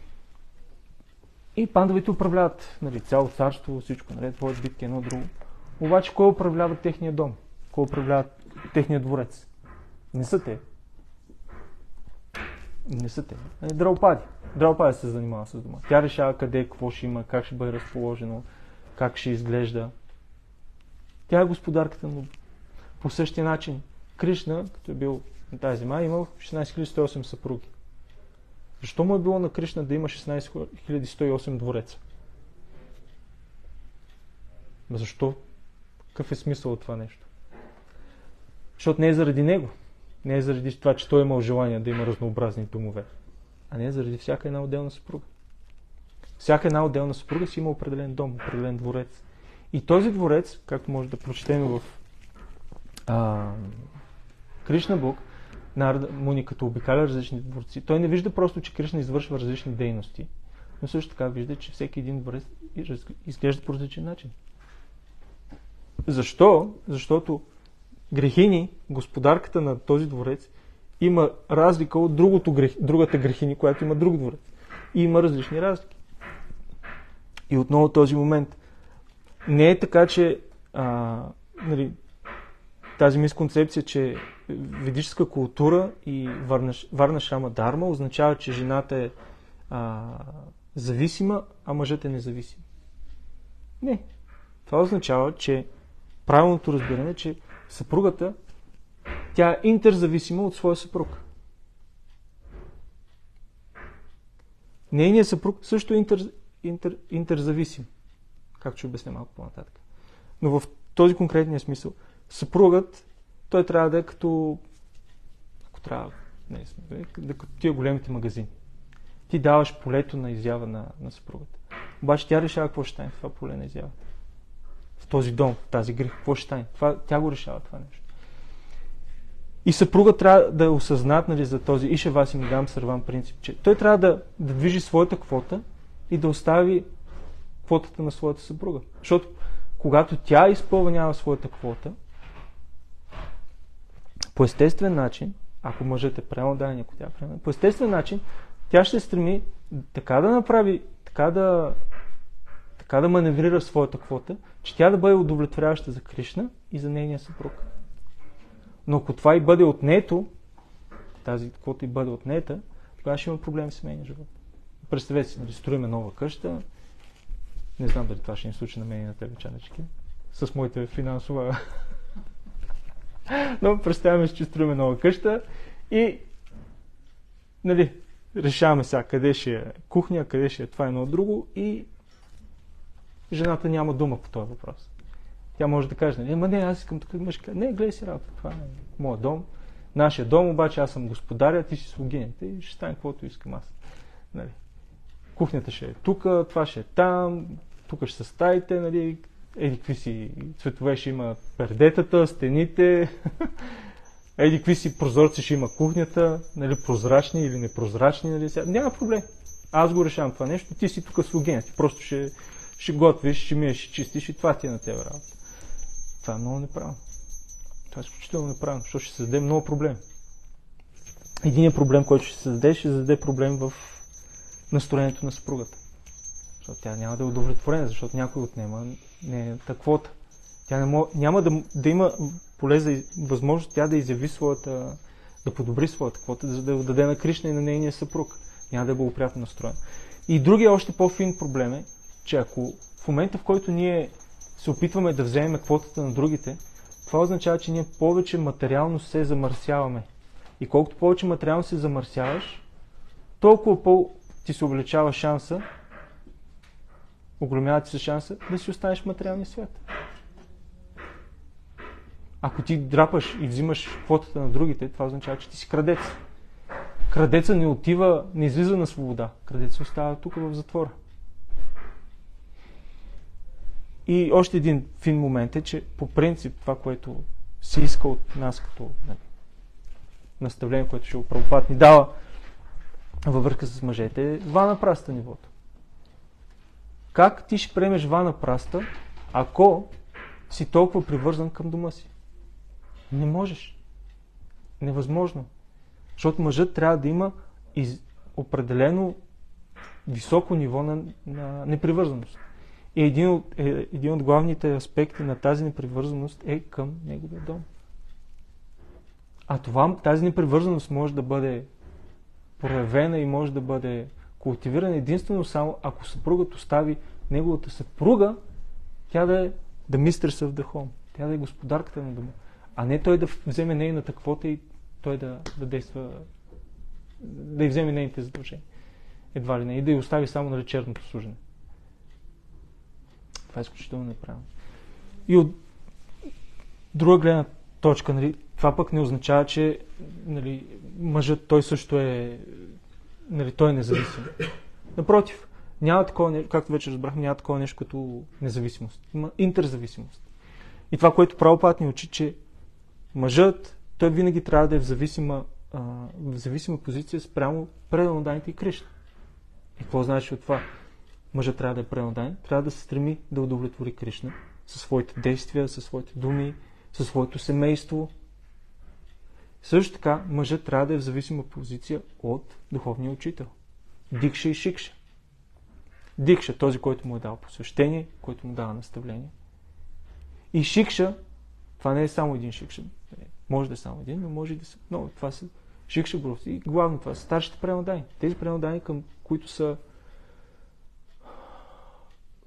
[SPEAKER 1] И пандавите управляват, нали, цяло царство, всичко, нали, водят битки едно друго. Обаче кой управлява техния дом? Кой управлява техния дворец? Не са те. Драупади. Драупади се занимава с дома. Тя решава къде, какво ще има, как ще бъде разположено, как ще изглежда. Тя е господарката, но по същия начин Кришна, като е бил на тази земя, имал 16108 съпруги. Защо му е било на Кришна да има 16108 двореца? Защо? Какъв е смисъл от това нещо? Защото не е заради него. Не е заради това, че той е имал желание да има разнообразни домове. А не е заради всяка една отделна съпруга. Всяка една отделна съпруга си има определен дом, определен дворец. И този дворец, както може да прочетем в Кришна Бук, Нарада Муни, като обикаля различни дворци, той не вижда просто, че Кришна извършва различни дейности, но също така вижда, че всеки един дворец изглежда по различен начин. Защо? Защото Грехини, господарката на този дворец, има разлика от другата Грехини, която има друг дворец. И има различни разлики. И отново този момент не е така, че нали, тази мисконцепция, че ведическа култура и Варнашрама Дарма означава, че жената е зависима, а мъжът е независим. Не. Това означава, че правилното разбиране е, че съпругата, тя е интерзависима от своя съпруг. Нейният съпруг също е интерзависим, както ще обясня малко по-нататък. Но в този конкретния смисъл, съпругът, той трябва да е като, ако трябва, като тия големите магазини. Ти даваш полето на изява на съпругата. Обаче тя решава какво ще стане в това поле на изява. В този дом, в тази грих, какво ще стане. Тя го решава това нещо. И съпруга трябва да е осъзнат, нали, за този Иша Васи Мигам Сърван принцип, че той трябва да движи своята квота и да остави квотата на своята съпруга. Защото когато тя изпълнява своята квота, по естествен начин, ако мъжът е премотаен, ако тя е премотаен, по естествен начин тя ще стреми така да направи, така да маневрира своята квота, че тя да бъде удовлетворяваща за Кришна и за нейния съпруг. Но ако това и бъде отнето, тази квота и бъде отнета, тогава ще има проблем в семейния живот. Представете си, нали, строиме нова къща, не знам дали това ще ни случи на мен и на тебе, Чанечки, с моите финансова... Но представяме си, че строиме нова къща и, нали, решаваме сега къде ще е кухня, къде ще е това едно друго и жената няма дума по този въпрос. Тя може да каже, не, аз искам тук мъжка. Не, гледай си работа, това е моят дом. Нашия дом, обаче аз съм господаря, ти си слугинята и ще стане каквото искам аз. Нали. Кухнята ще е тук, това ще е там, тук ще са стаите, нали, какви си цветове ще има пердетата, стените, какви си прозорци ще има кухнята, нали, прозрачни или непрозрачни. Нали. Няма проблем. Аз го решавам това нещо, ти си тук слугиня, ти просто ще готвиш, ще миеш, ще чистиш и това ти е на тебе работа. Това е много неправилно. Това е изключително неправилно, защото ще създаде много проблем. Единият проблем, който ще създаде проблем в настроението на съпругата. Защото тя няма да е удовлетворена, защото някой отнема нейната квота. Тя няма да има поле възможност тя да изяви своята, да подобри своята квота, за да я даде на Кришна и на нейния съпруг. Няма да е благоприятно настроен. И другия още по-фин проблем е, че ако в момента, в който ние се опитваме да вземем квотата на другите, това означава, че ние повече материално се замърсяваме. И колкото повече материално се замърсяваш, толкова ти се увеличава шанса, оголемява ти се шанса да си останеш в материалния свят. Ако ти драпаш и взимаш квотата на другите, това означава, че ти си крадец. Крадеца не излиза на свобода. Крадеца остава тук в затвора. И още един фин момент е, че по принцип това, което се иска от нас като наставление, което ще Прабхупад ни дава във връзка с мъжете, е вана праста нивото. Как ти ще приемеш вана праста, ако си толкова привързан към дома си? Не можеш. Невъзможно. Защото мъжът трябва да има определено високо ниво на непривързаност. И един от главните аспекти на тази непривързаност е към неговия дом. А тази непривързаност може да бъде проявена и може да бъде култивирана единствено само ако съпругът остави неговата съпруга, тя да е the mistress of the home. Тя да е господарката на дома. А не той да вземе нейната квота и той да действа, да й вземе нейните задължения. Едва ли не. И да й остави само на вечерното служене. Това е изключително неправилно. И от друга гледна точка, нали, това пък не означава, че, нали, мъжът той също е, нали, той е независим. Напротив, няма такова, както вече разбрах, няма такова нещо като независимост. Има интерзависимост. И това, което Прабхупад ни учи, че мъжът, той винаги трябва да е в зависима позиция спрямо преданодайните и Кришна. И какво значи от това? Мъжът трябва да е преданодайен, трябва да се стреми да удовлетвори Кришна със своите действия, със своите думи, със своето семейство. Също така, мъжът трябва да е в зависима позиция от духовния учител. Дикша и Шикша. Дикша, този, който му е дал посвещение, който му дава наставление. И Шикша, това не е само един Шикша. Може да е само един, но може и да са много. Това са Шикша Гурус. И главно това са старшите преданодайни. Тези преданодайни, към които са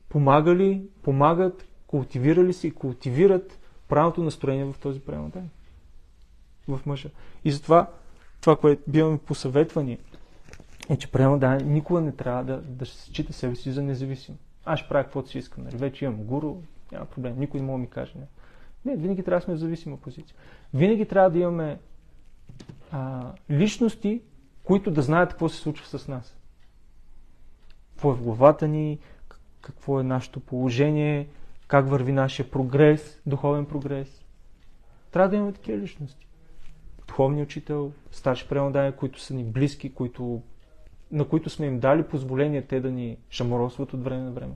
[SPEAKER 1] помагат, култивирали се и култивират правилното настроение в този правилен в мъжа. И затова това, което биваме посъветвани, е, че правилно никога не трябва да счита себе си за независим. Аз ще правя каквото си искам. Нали? Вече имам гуру, няма проблем. Никой не може да ми каже. Не, винаги трябва да сме в зависима позиция. Винаги трябва да имаме личности, които да знаят какво се случва с нас. Какво е в главата ни, какво е нашето положение, как върви нашия прогрес, духовен прогрес. Трябва да имаме такива личности. Духовни учител, старши правилно, които са ни близки, на които сме им дали позволение те да ни шаморосват от време на време.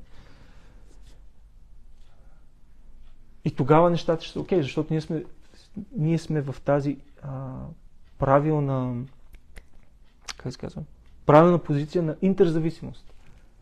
[SPEAKER 1] И тогава нещата ще са окей, защото ние сме в тази правилна позиция на интерзависимост.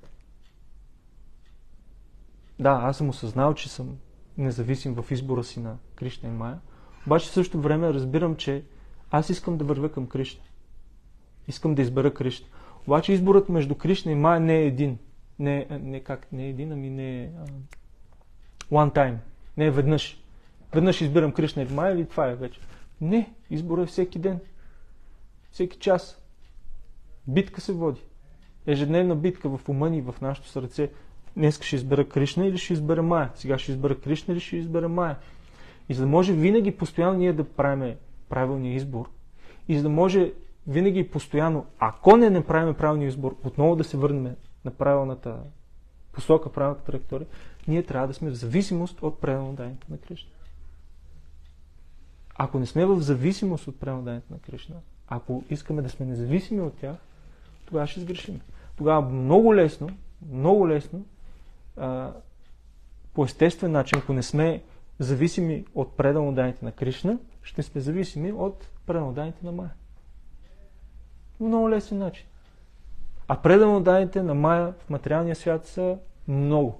[SPEAKER 1] Да, аз съм осъзнал, че съм независим в избора си на Кришна и Майя, обаче в същото време разбирам, че аз искам да вървя към Кришна. Искам да избера Кришна. Обаче изборът между Кришна и Майя не е един. Не е един, ами не е one time. Не е веднъж. Веднъж избирам Кришна или Майя или това е вече. Не, изборът е всеки ден. Всеки час. Битка се води. Ежедневна битка в ума ни, в нашето сърце. Днес ще избера Кришна или ще избера Майя. Сега ще избера Кришна или ще избера Майя. И за да може винаги постоянно ние да правим правилния избор, и за да може винаги и постоянно, ако не направим правилния избор, отново да се върнем на правилната посока, правилната траектория, ние трябва да сме в зависимост от преданодайните на Кришна. Ако не сме в зависимост от преданодайните на Кришна, ако искаме да сме независими от тях, тогава ще сгрешим. Тогава много лесно, по естествен начин, ако не сме зависими от преданодайните на Кришна, ще сме зависими от преданодайните на Майя. Много лесен начин. А преданодайните на Майя в материалния свят са много.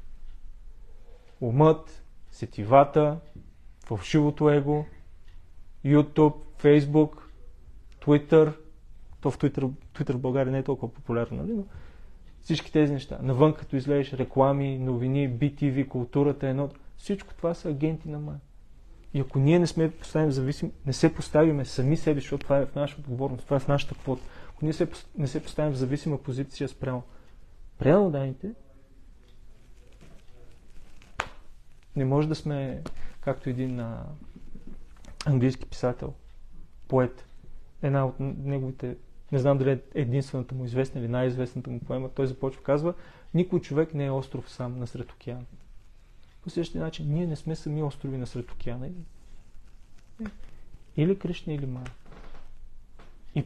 [SPEAKER 1] Умът, сетивата, фалшивото его, YouTube, Facebook, Twitter. То в Twitter в България не е толкова популярно, нали? Но всички тези неща. Навън като излезеш реклами, новини, BTV, културата, всичко това са агенти на Майя. И ако ние не сме поставим зависими, не се поставиме сами себе, защото това е в нашата отговорност, това е в нашата квота. Ако ние не се поставим в зависима позиция спрямо преданодайните, не може да сме, както един английски писател, поет, една от неговите, не знам дали е единствената му известна или най-известната му поема, той започва казва: никой човек не е остров сам насред океана. По същия начин, ние не сме сами острови насред океана. Или Кришна, или Майя. И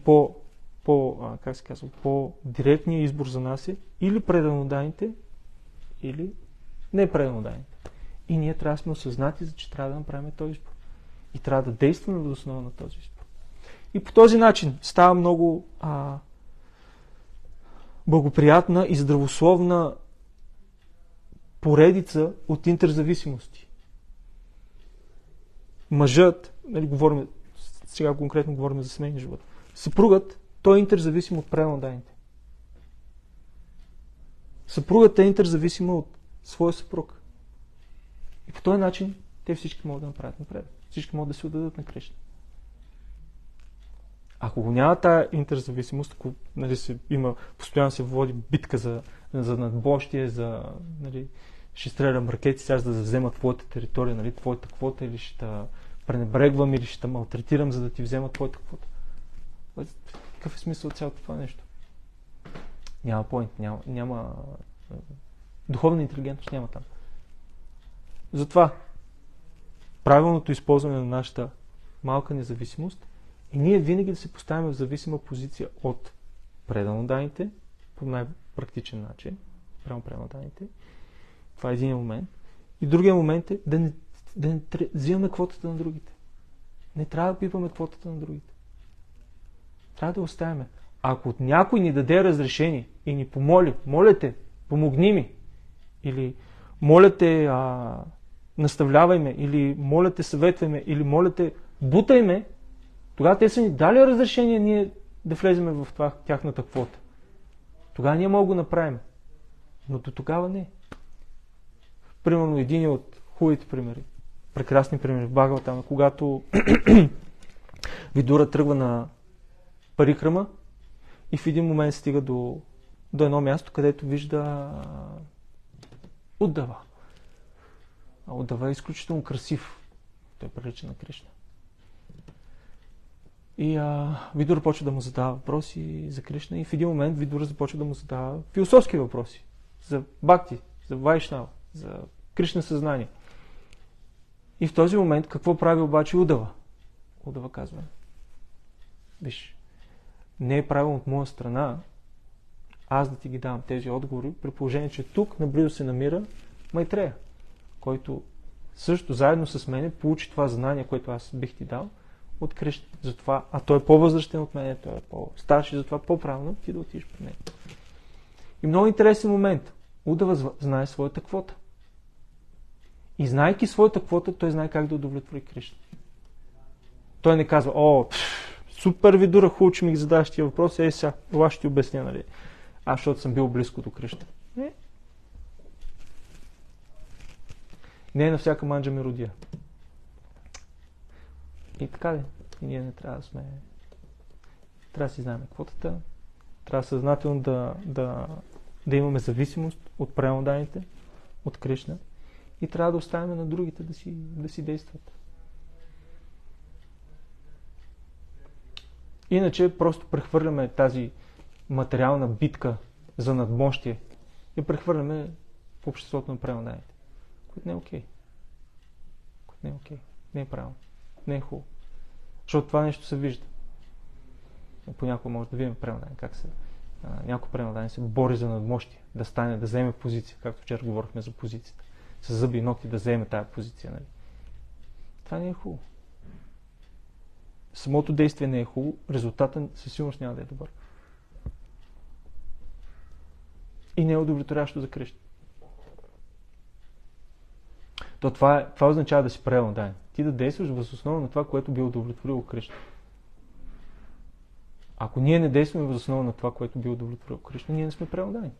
[SPEAKER 1] по-директният избор за нас е или преданодайните, или не преданодайните. И ние трябва да сме осъзнати, че трябва да направим този избор. И трябва да действаме въз основа на този избор. И по този начин става много благоприятна и здравословна поредица от интерзависимости. Мъжът, сега конкретно говорим за семейния живот, съпругът, той е интерзависим от преданодайните. Съпругът е интерзависима от своя съпруг. И по този начин те всички могат да направят напред. Всички могат да се отдадат на Кришна. Ако го няма тая интерзависимост, ако постоянно се води битка за надбощие, ще стрелям ракети сега, за да вземат твоята територия, твоята квота, или ще пренебрегвам, или ще малтретирам, за да ти вземат твоята квота. Какъв е смисъл от цялото това нещо? Няма поинт, няма духовна интелигентност няма там. Затова правилното използване на нашата малка независимост и ние винаги да се поставим в зависима позиция от преданодайните по най-практичен начин, прямо преданодайните. Това е един момент. И другия момент е да не взимаме квотата на другите. Не трябва да пипаме квотата на другите. Трябва да оставяме. Ако някой ни даде разрешение и ни помоли, моля те, помогни ми, или моля те, наставлявай ме, или моля те, съветвай ме, или моля те, бутай ме, тогава те са ни дали разрешение ние да влеземе в тяхната квота. Тогава ние можем да го направим. Но до тогава не. Примерно един от хубавите примери, прекрасни примери в Бхагаватама, когато Видура тръгва на Парикрама и в един момент стига до едно място, където вижда Удава. А Удава е изключително красив. Той прилича на Кришна. И Видура почва да му задава въпроси за Кришна и в един момент Видура започва да му задава философски въпроси за Бхакти, за Вайшнава, за Кришна съзнание. И в този момент какво прави обаче Удава? Удава казва: виж, не е правилно от моя страна аз да ти ги давам тези отговори, при положение, че тук наблизо се намира Майтрея, който също заедно с мене получи това знание, което аз бих ти дал от Кришна. Затова, а той е по-възрастен от мен, той е по-старши, затова по-правилно ти да отидеш при него. И много интересен момент. Удава знае своята квота. И знайки своята квота, той знае как да удовлетвори Кришна. Той не казва: супер Видура, хубаво, че ми ги задаваш тия въпроси, сега, това ще ти обясня, нали? Аз, защото съм бил близко до Кришна. Не е на всяка манджа меродия. И така ли? И ние не трябва да сме... Трябва да си знаем квотата, трябва съзнателно да имаме зависимост от преmoданите, от Кришна и трябва да оставим на другите да си действат. Иначе просто прехвърляме тази материална битка за надмощие и прехвърляме в обществото на преmoданите, което не е окей. Което не е окей. Не е правилно. Не е хубаво. Защото това нещо се вижда. Понякога може да видим преmoдаен, как се... някой преmoдаен се бори за надмощие, да стане, да вземе позиция, както вчера говорихме за позицията. С зъби и ногти да вземе тая позиция. Нали? Това не е хубаво. Самото действие не е хубаво, резултатът със сигурност няма да е добър. И не е удовлетворящо за Кришна. Това означава да си преmoдаен. Ти да действаш въз основа на това, което би удовлетворило Кришна. Ако ние не действаме въз основа на това, което би удовлетворило Кришна, ние не сме преmodaени.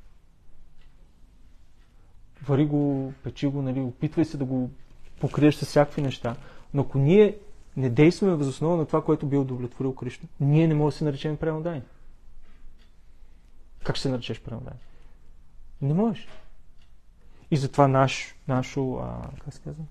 [SPEAKER 1] Вари го, печи го, нали, опитвай се да го покриеш с всякакви неща. Но ако ние не действаме въз основа на това, което би удовлетворило Кришна, ние не можем да се наречем преmodaени. Как ще се наречеш преmodaен? Не можеш. И затова как се казва?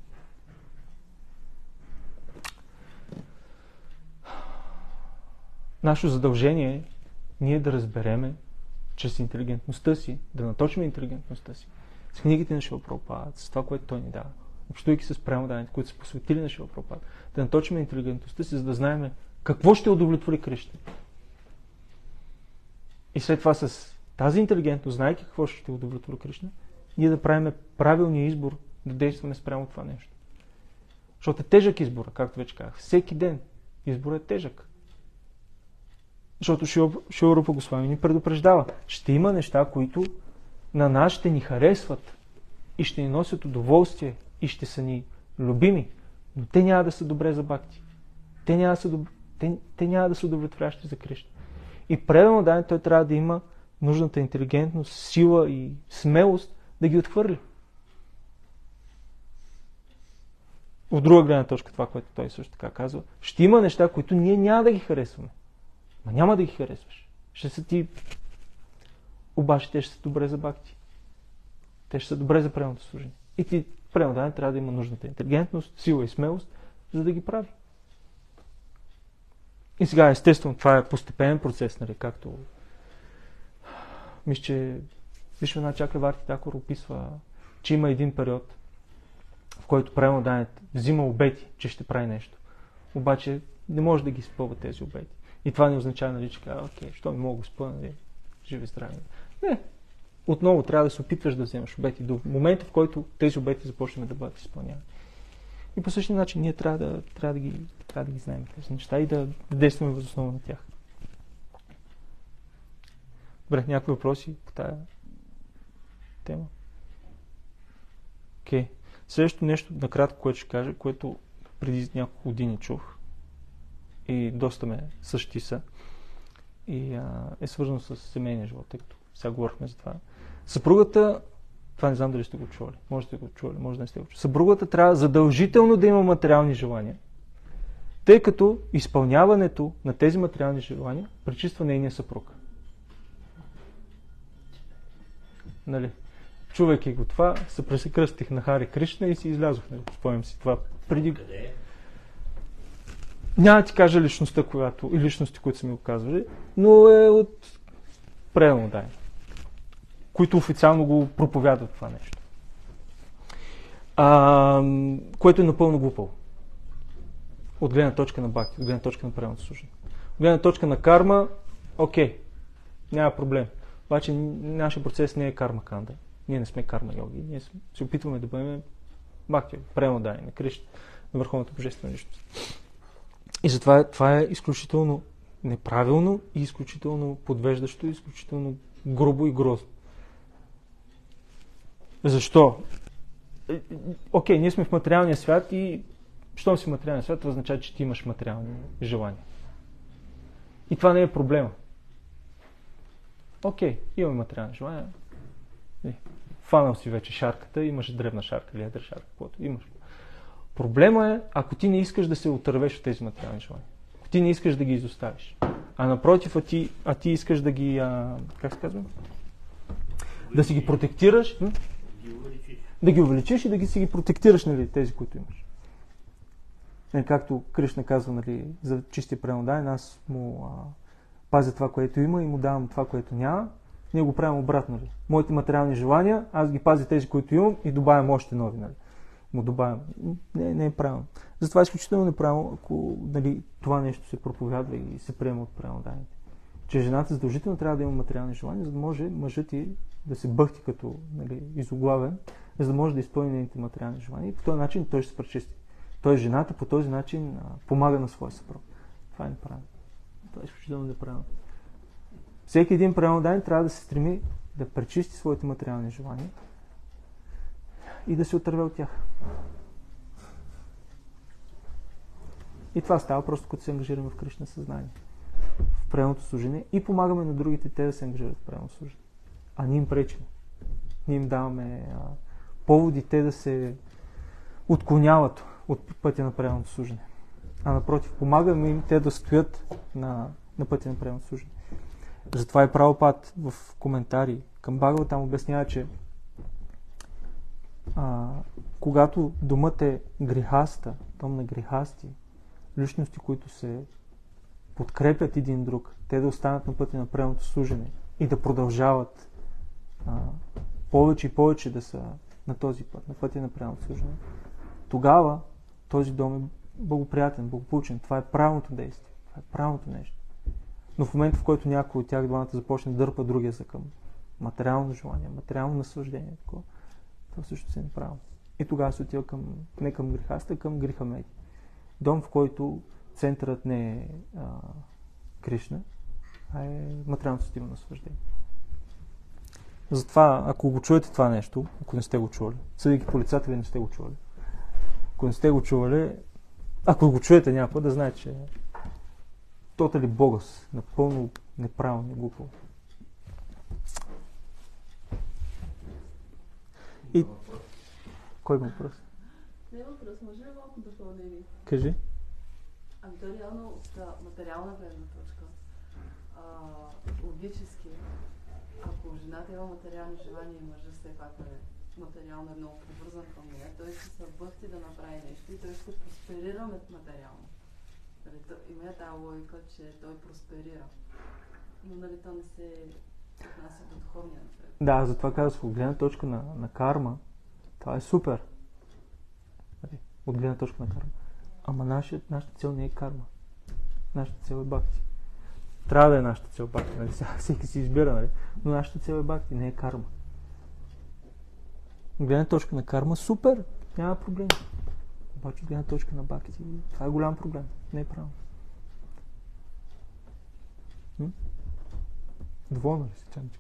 [SPEAKER 1] Нашето задължение е ние да разбереме чрез интелигентността си, да наточим интелигентността си с книгите на Шрила Прабхупада, с това, което той ни дава, общувайки с преmoданите, които са посветили на Шрила Прабхупада, да наточим интелигентността си, за да знаем какво ще удовлетвори Кришна. И след това с тази интелигентност, знайки какво ще удовлетвори Кришна, ние да правим правилния избор да действаме спрямо това нещо. Защото е тежък избор, както вече казах. Всеки ден изборът е тежък. Защото Шрила Рупа Госвами ни предупреждава. Ще има неща, които на нас ще ни харесват и ще ни носят удоволствие и ще са ни любими, но те няма да са добре за бхакти. Те няма да са удовлетворящи за Кришна. И пределно даден той трябва да има нужната интелигентност, сила и смелост да ги отхвърли. От друга гледна точка, това, което той също така казва, ще има неща, които ние няма да ги харесваме. Ма няма да ги харесваш. Ще са ти... Обаче те ще са добре за бхакти. Те ще са добре за пределното служение. И ти пределно трябва да има нужната интелигентност, сила и смелост, за да ги прави. И сега, естествено, това е постепенен процес, нали, както мисля, че Вишванат Чакраварти Такор описва, че има един период, в който пределно взима обети, че ще прави нещо. Обаче не може да ги изпълва тези обети. И това не означава, нали, че казва: окей, що не мога да го спъна, нали, живи здрави. Не. Отново трябва да се опитваш да вземаш обети до момента, в който тези обети започнем да бъдат изпълнявани. И по същия начин ние трябва да ги знаем тези неща и да действаме въз основа на тях. Добре, някакви въпроси по тая тема? Окей. Следващото нещо, накратко, което ще кажа, което преди няколко години чух и доста ме същи са и е свързано с семейния живот, тъй като сега говорихме за това. Съпругата Това не знам дали сте го чували. Може да го чували, може да не сте го чували. Съпругата трябва задължително да има материални желания, тъй като изпълняването на тези материални желания пречиства нейния съпруг. Нали? Чувайки го това, се пресекръстих на Хари Кришна и си излязох. Нали? Спомням си това преди...
[SPEAKER 2] Къде?
[SPEAKER 1] Няма ти кажа личността, и личности, които са ми го казвали, но е от преданодайни, които официално го проповядват това нещо. Което е напълно глупаво. От гледна точка на бхакти, от гледна точка на преданото служение. От гледна точка на карма, окей, няма проблем. Обаче нашия процес не е карма канда. Ние не сме карма йоги. Ние се опитваме да бъдем бхакти, преданодайни на Кришна, на върховната божествена личност. И затова това е изключително неправилно и изключително подвеждащо, и изключително грубо и грозно. Защо? Окей, ние сме в материалния свят и щом си в материалния свят, това означава, че ти имаш материални желания. И това не е проблема. Окей, имаме материални желания. Фанал си вече шарката, имаш древна шарка или едра шарка, каквото имаш. Проблема е, ако ти не искаш да се отървеш от тези материални желания. Ако ти не искаш да ги изоставиш. А напротив, а ти искаш да ги, как се казва? Да си ги протектираш. Да ги увеличиш и да си ги протектираш, нали, тези, които имаш. Както Кришна казва, нали, за чистия преданодайен, аз му пазя това, което има и му давам това, което няма. Ние го правим обратно. Нали. Моите материални желания, аз ги пазя тези, които имам и добавям още нови. Нали. Му добавям. Не е правилно. Затова е изключително неправилно, ако, нали, това нещо се проповядва и се приема от преданодайните. Че жената задължително трябва да има материални желания, за да може мъжът ти да се бъхти като, нали, изоглавен, за да може да изпълни нейните материални желания. И по този начин той ще се пречисти. Той жената по този начин помага на своя съпруг. Това е неправилно. Това е изключително неправилно. Всеки един преданодайен трябва да се стреми да пречисти своите материални желания и да се отърве от тях. И това става просто като се ангажираме в Кришна съзнание, в преданото служение и помагаме на другите те да се ангажират в преданото служение. А ние им пречим. Ние им даваме поводи те да се отклоняват от пътя на преданото служение. А напротив, помагаме им те да стоят на пътя на преданото служение. Затова и Прабхупад в коментари към Бхагаватам обяснява, че когато домът е грихаста, дом на грихасти, личности, които се подкрепят един друг, те да останат на пътя на преданото служение и да продължават повече и повече да са на този път, на пътя на преданото служение, тогава този дом е благоприятен, благополучен. Това е правилното действие. Това е правилното нещо. Но в момента, в който някой от тях двамата започне да дърпа другия за към материално желание, материално наслаждение, такова, това също се неправилно. И тогава се отива не към грехаста, а към грихамеди. Дом, в който центърът не е Кришна, а е материалното стимно наслаждение. Затова, ако го чуете това нещо, ако не сте го чували, съдейки по лицата ви не сте го чували, ако не сте го чували, ако го чуете някой, да знаете, че тотали богос, напълно неправилно и глупо. И... Кой има въпрос?
[SPEAKER 3] Не е въпрос, може ли малко допълнение?
[SPEAKER 1] Кажи.
[SPEAKER 3] Ами то реално от материална гледна точка, логически, ако жената има материални желания и мъжът все пак материално е много привързан към нея, той ще се бъхти да направи нещо и той ще просперира материално. Има тази логика, че той просперира. Но нали то не се отнася до духовния напред.
[SPEAKER 1] Да, затова казах, от гледна точка на карма, това е супер. От гледна точка на карма. Ама нашата цел не е карма. Нашата цел е бхакти. Трябва да е нашата цел бхакти, нали? Всеки си избира, нали? Но нашата цел е бхакти, не е карма. От гледна точка на карма, супер, няма проблем. Обаче от гледна точка на бхакти, това е голям проблем. Не е правилно. Доволна ли си, Чанчик?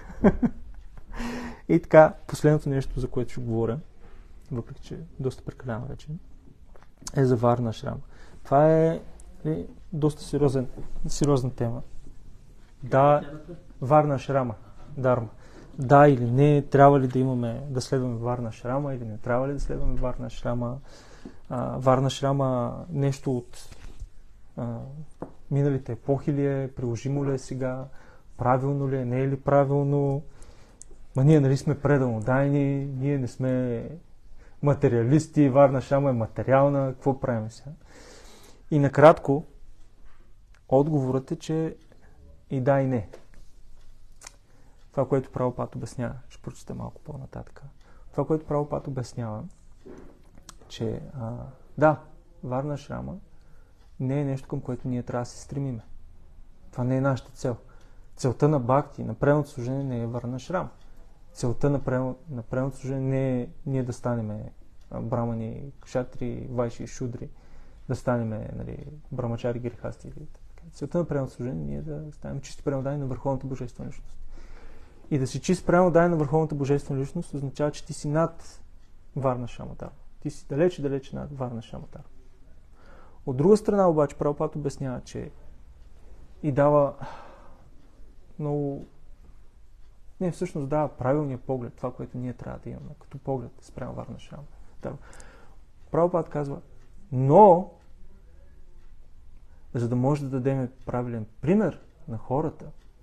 [SPEAKER 1] И така, последното нещо, за което ще говоря, въпреки че доста прекалявам вече, е за Варна Ашрама. Това е доста сериозна тема. Да, Варна Ашрама, Дарма. да или не, трябва ли да следваме Варна Шрама или не трябва ли да следваме Варна Шрама. Варна Шрама нещо от миналите епохи ли е, приложимо ли е сега, правилно ли е, не е ли правилно. Ние нали сме преданодайни, ние не сме материалисти, Варна Шрама е материална, какво правим сега? И накратко, отговорът е, че и да, и не. Това, което Прабхупад обяснява, ще прочета малко по-нататък. Това, което Прабхупад обяснява, че да, Варна Шрама не е нещо, към което ние трябва да се стремиме. Това не е нашата цел. Целта на бхакти, на преданното служение не е Варна Шрама. Целта на преданното служение не е ние да станем брамани, кшатри, вайши и шудри, да станем нали, брамачари, грехасти. Целта на преданното служение е да станем чисти преданодайни на Върховната Божествена личност. И да си чист преданодайни на Върховната Божествена личност означава, че ти си над Варна Шрама Дарма. Ти си далече над Варна Шрама Дарма. От друга страна обаче Прабхупад обяснява, че и дава много... Не, всъщност дава правилния поглед, това, което ние трябва да имаме, като поглед спрямо Варна Шрама Дарма. Прабхупад казва, но за да може да дадем правилен пример на хората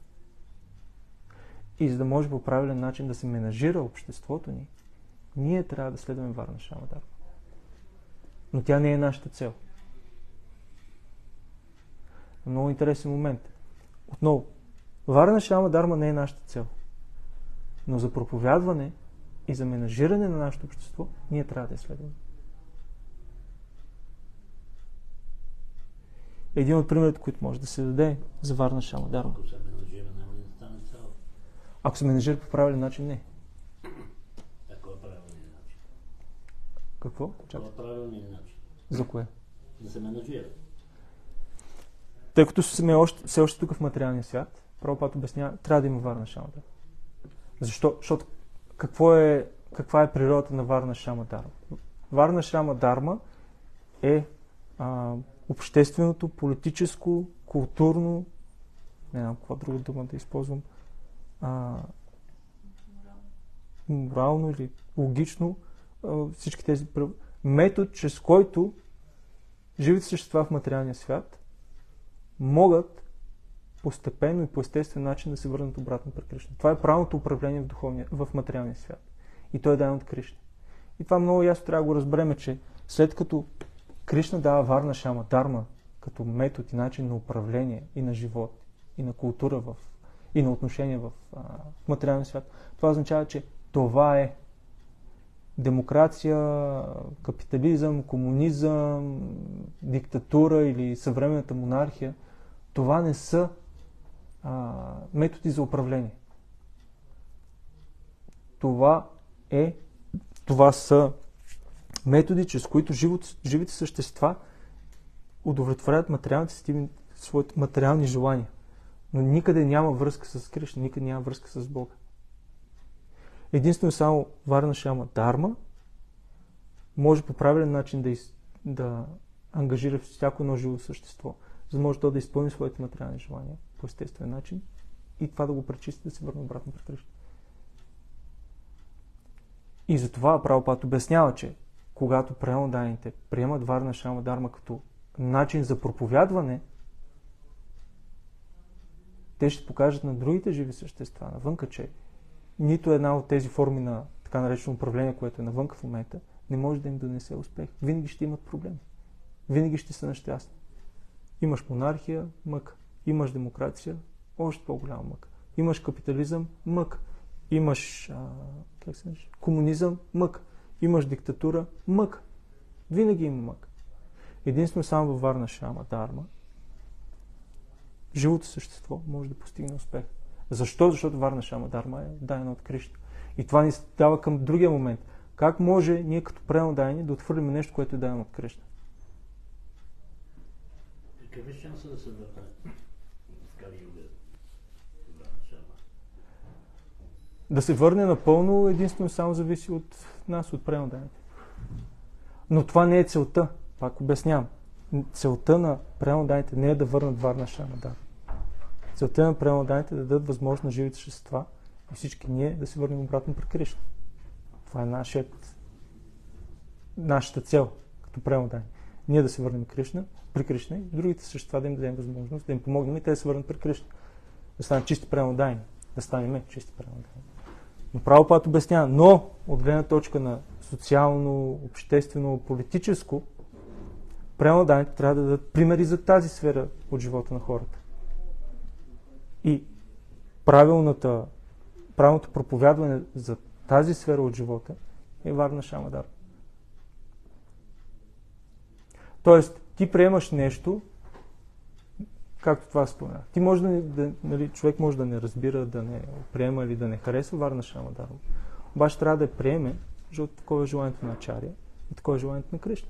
[SPEAKER 1] и за да може по правилен начин да се менажира обществото ни, ние трябва да следваме Варна Шрама Дарма. Но тя не е нашата цел. Много интересен момент. Отново, Варна Шрама Дарма не е нашата цел. Но за проповядване и за менажиране на нашето общество, ние трябва да я следваме. Един от примерите, които може да се даде за Варна Шрама Дарма.
[SPEAKER 2] Ако се менажира, няма да стане цел.
[SPEAKER 1] Ако се менажира по правилен начин, не.
[SPEAKER 2] Ако е правилният начин.
[SPEAKER 1] Какво?
[SPEAKER 2] Ако е правилният начин.
[SPEAKER 1] За кое?
[SPEAKER 2] Да се менажира.
[SPEAKER 1] Тъй като сме все още тук в материалния свят, Прабхупад обяснява, трябва да има Варна Шрама Дарма. Защо? Защото каква е природата на Варна Шрама Дарма? Варна Шрама Дарма е общественото, политическо, културно, не знам каква друга дума да използвам, морално или логично, всички тези метод, чрез който живите същества в материалния свят могат постепенно и по естествен начин да се върнат обратно при Кришна. Това е правилното управление в материалния свят. И той е даден от Кришна. И това много ясно трябва да го разбереме, че след като Кришна дава Варна Шрама Дарма като метод и начин на управление и на живот, и на култура и на отношения в материалния свят, това означава, че това е демокрация, капитализъм, комунизъм, диктатура или съвременната монархия. Това не са методи за управление. Това са методи, чрез които живите същества удовлетворяват своите материални желания. Но никъде няма връзка с Кришна, никъде няма връзка с Бога. Единствено само Варна Шрама Дарма може по правилен начин да ангажира всяко едно живо същество, за да може то да изпълни своите материални желания по естествен начин и това да го пречисти да се върне обратно при Кришна. И затова Прабхупад обяснява, че когато преданодайните приемат Варна Шрама Дарма като начин за проповядване, те ще покажат на другите живи същества навънка, че нито една от тези форми на така наречено управление, което е навънка в момента, не може да им донесе успех. Винаги ще имат проблеми. Винаги ще са нещастни. Имаш монархия, мъка. Имаш демокрация, още по-голяма мъка. Имаш капитализъм, мъка. Имаш комунизъм, мъка. Имаш диктатура, мъка. Винаги има мъка. Единствено само във Варна Шрама Дарма живото същество може да постигне успех. Защо? Защото Варна Шрама Дарма е дадена от Кришна. И това ни дава към другия момент. Как може ние като преданодайни да отхвърлим нещо, което е дадено от Кришна?
[SPEAKER 2] Какъв е шансът да се върне в Кали Юга?
[SPEAKER 1] Да се върне напълно единствено само зависи от нас, от преданодайните. Но това не е целта. Пак обяснявам. Целта на преданодайните не е да върнат Варна Шрама Дарма. Целта на преданодайните е да дадат възможност на живите същества И всички ние да се върнем обратно при Кришна. Това е нашата цел, като премотание. Ние да се върнем при Кришна и другите същества да им дадем възможност, да им помогнем и те да се върнат при Кришна. Да станат чисти премотайни. Да станем чисти премотайни. Но Прабхупад обяснява, но от гледна точка на социално, обществено, политическо, премотанието трябва да дадат примери за тази сфера от живота на хората. И правилното проповядване за тази сфера от живота е Варна Шама. Тоест, ти приемаш нещо, както това спомена. Ти може човек може да не разбира, да не приема или да не харесва Варна Шама. Обаче трябва да я приеме, защото такова е желанието на Ачаря и такова е желанието на Кришна.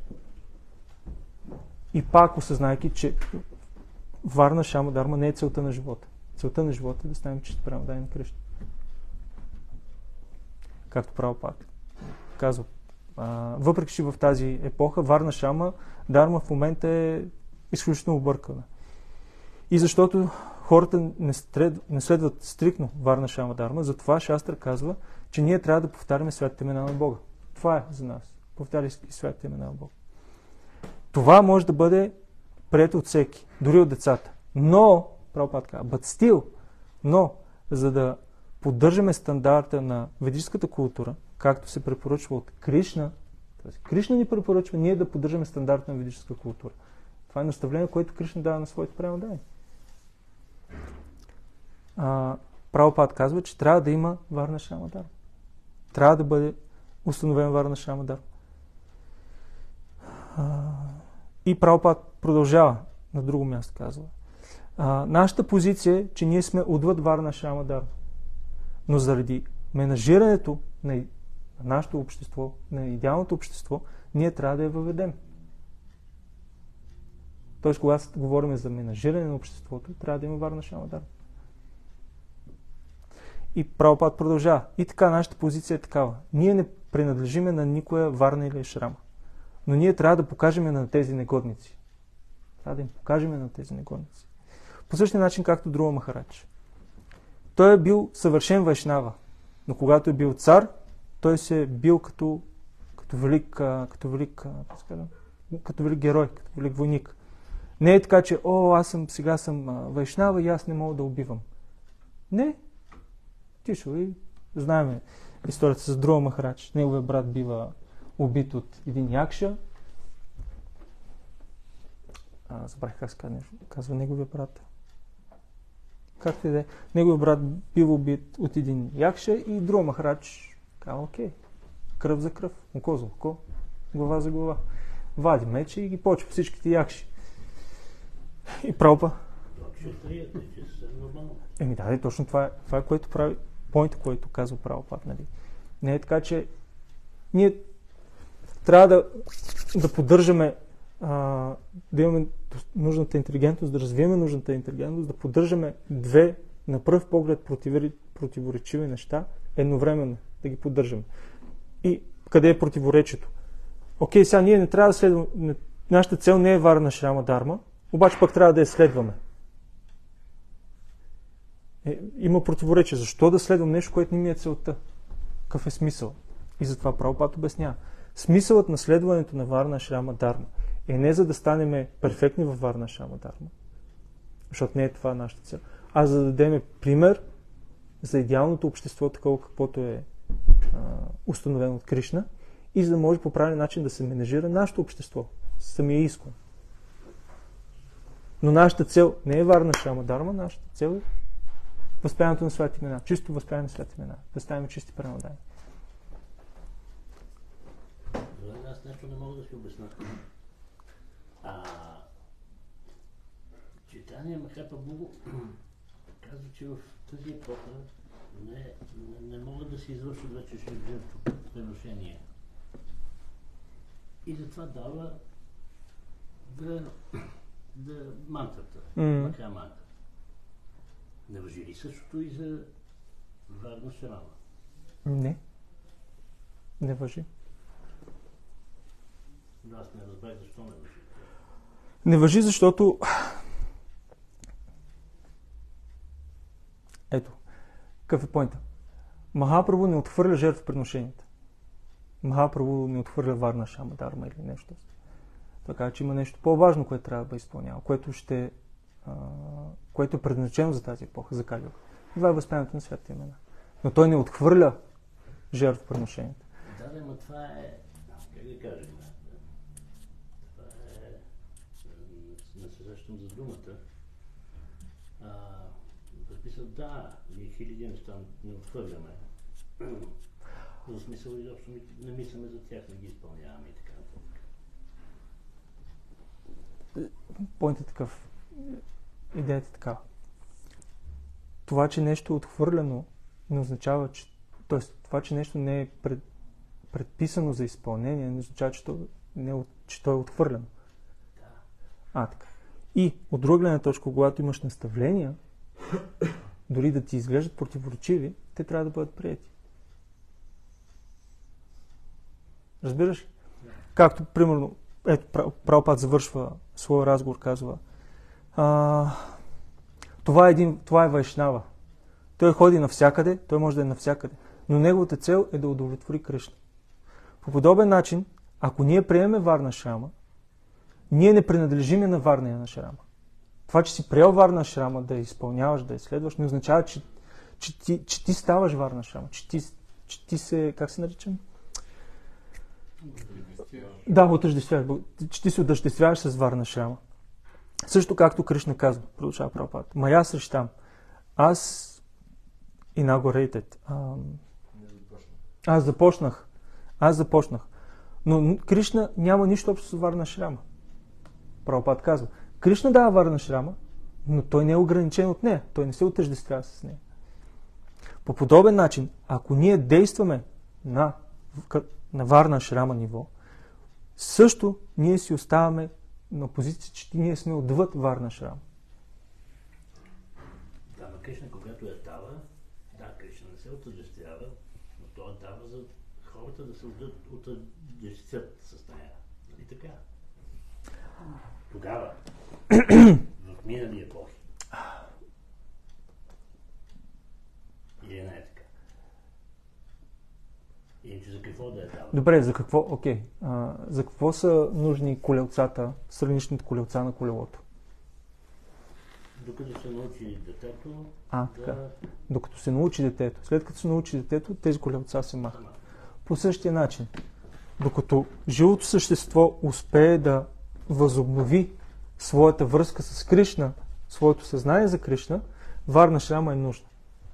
[SPEAKER 1] И пак осъзнайки, че Варна Шама Дарма не е целта на живота. Целта на живота е да станем чисти премотайни на Кришна. Както Прабхупад казва. Въпреки че в тази епоха Варна Шама Дарма в момента е изключително объркана. И защото хората не следват стриктно Варна Шама Дарма, затова Шастра казва, че ние трябва да повтаряме святите имена на Бога. Това е за нас. Повтаряйки святите имена на Бога. Това може да бъде прието от всеки, дори от децата. Но, Прабхупад казва, но, за да поддържаме стандарта на ведическата култура, както се препоръчва от Кришна, т.е. Кришна ни препоръчва ние да поддържаме стандарта на ведическа култура. Това е наставление, което Кришна дава на своите премотайни. Прабхупад казва, че трябва да има Варна Шама Дарма. Трябва да бъде установен Варна Шама Дарма. И Прабхупад продължава на друго място, казва. Нашата позиция е, че ние сме отвъд Варна Шама Дарма. Но заради менажирането на нашето общество, на идеалното общество, ние трябва да я въведем. Тоест, когато говорим за менажиране на обществото, трябва да има Варна Шама Дарма. И Прабхупад продължава. И така, нашата позиция е такава. Ние не принадлежиме на никоя Варна или Шрама. Но ние трябва да покажем на тези негодници. Трябва да им покажем на тези негодници. По същия начин, както Друва Махарадж. Той е бил съвършен вайшнава. Но когато е бил цар, той се е бил като велик герой, като велик войник. Не е така, че сега съм вайшнава и аз не мога да убивам. Не. Тишо и знаем историята с Друва Махарадж. Неговия брат бива убит от един якша. Забравих как се казва неговия брат. Както и да е. Неговия брат бива убит от един якша и Друва Махарадж казва, окей, кръв за кръв, око за око, глава за глава. Вади меча и ги почва всичките якши. И Прабхупад. Точно това е което прави поинта, който казва Прабхупад. Нали? Не е така, че ние трябва да поддържаме, да имаме нужната интелигентност, да развиеме нужната интелигентност, да поддържаме две, на пръв поглед, противоречиви неща, едновременно да ги поддържаме. И къде е противоречието? Окей, сега ние не трябва да следваме, нашата цел не е Варна Шама Дарма, обаче пък трябва да я следваме. Има противоречие. Защо да следвам нещо, което не ми е целта? Какъв е смисъл? И затова Прабхупад обяснява. Смисълът на следването на Варна Шама Дарма е не за да станем перфектни във Варна Шама Дарма, защото не е това нашата цел, а за да дадем пример за идеалното общество, такова каквото е установено от Кришна, и за да може по правилен начин да се менажира нашето общество, самия искон. Но нашата цел не е Варна Шама Дарма, нашата цел е възприемането на свети имена, чисто възприемане на свети имена, да ставим чисти премотайни.
[SPEAKER 2] Аз нещо не мога да си обясня. Читание Махапа Богу казва, че в тази епоха не могат да се извършват вече жертвоприношения. И затова дава мантрата, Маха мантра. Не важи ли същото и за Варна Шрама?
[SPEAKER 1] Не важи.
[SPEAKER 2] Аз не разбрах защо не важи.
[SPEAKER 1] Не важи, защото ето, какъв е поинта? Махапрабху не отхвърля жертвоприношенията. Махапрабху не отхвърля Варна Шама Дарма или нещо. Така че има нещо по-важно, което трябва да бъде изпълнява, което е предназначено за тази епоха, за Кали-юга. Това е възприемането на светите имена. Но той не отхвърля жертвоприношенията.
[SPEAKER 2] Да, но това е, как да кажем, това е, не се срещам за думата. В смисъл, да, ние хиляди неща не отхвърляме. В смисъл, изобщо не мислиме за тях, не ги изпълняваме и така нататък.
[SPEAKER 1] Поинтът е такъв. Идеята е такава. Това, че нещо е отхвърлено, не означава, че... Тоест, това, че нещо не е предписано за изпълнение, не означава, че то е отхвърлено.
[SPEAKER 2] Да.
[SPEAKER 1] Така. И от друга гледна точка, когато имаш наставления, дори да ти изглеждат противоречиви, те трябва да бъдат приети. Разбираш ли? Както, примерно, ето, Прабхупад завършва своя разговор, казва, това е Вайшнава. Той ходи навсякъде, той може да е навсякъде, но неговата цел е да удовлетвори Кришна. По подобен начин, ако ние приемем Варна Шрама, ние не принадлежиме на Варна Ашрама. Това, че си приел Варна Ашрама, да я изпълняваш, да я следваш, не означава, че ти ставаш Варна Ашрама, че ти се, как се наричам? Да, отъждествяваш. Че ти се отъждествяваш с Варна Ашрама. Също както Кришна казва, продължава Прабхупад. Мая срещам. Аз inaugurated. Аз започнах. Но Кришна няма нищо общо с Варна Ашрама. Прабхупад казва. Кришна дава Варна Ашрама, но той не е ограничен от нея. Той не се отъждествява с нея. По подобен начин, ако ние действаме на Варна Ашрама ниво, също ние си оставаме на позиция, че ние сме отвъд Варна Ашрама.
[SPEAKER 2] Да, но Кришна, когато я дава, Кришна не се отъждествява, но той дава за хората да се отъждествят с нея. Нали така? Тогава, в минали епохи. Или не е така? Иначе за какво да е дава?
[SPEAKER 1] Добре, за какво? Окей. За какво са нужни колелцата, страничните колелца на колелото?
[SPEAKER 2] Докато се научи детето.
[SPEAKER 1] Така. Докато се научи детето. След като се научи детето, тези колелца се махат. По същия начин, докато живото същество успее да възобнови своята връзка с Кришна, своето съзнание за Кришна, Варна Ашрама е нужна.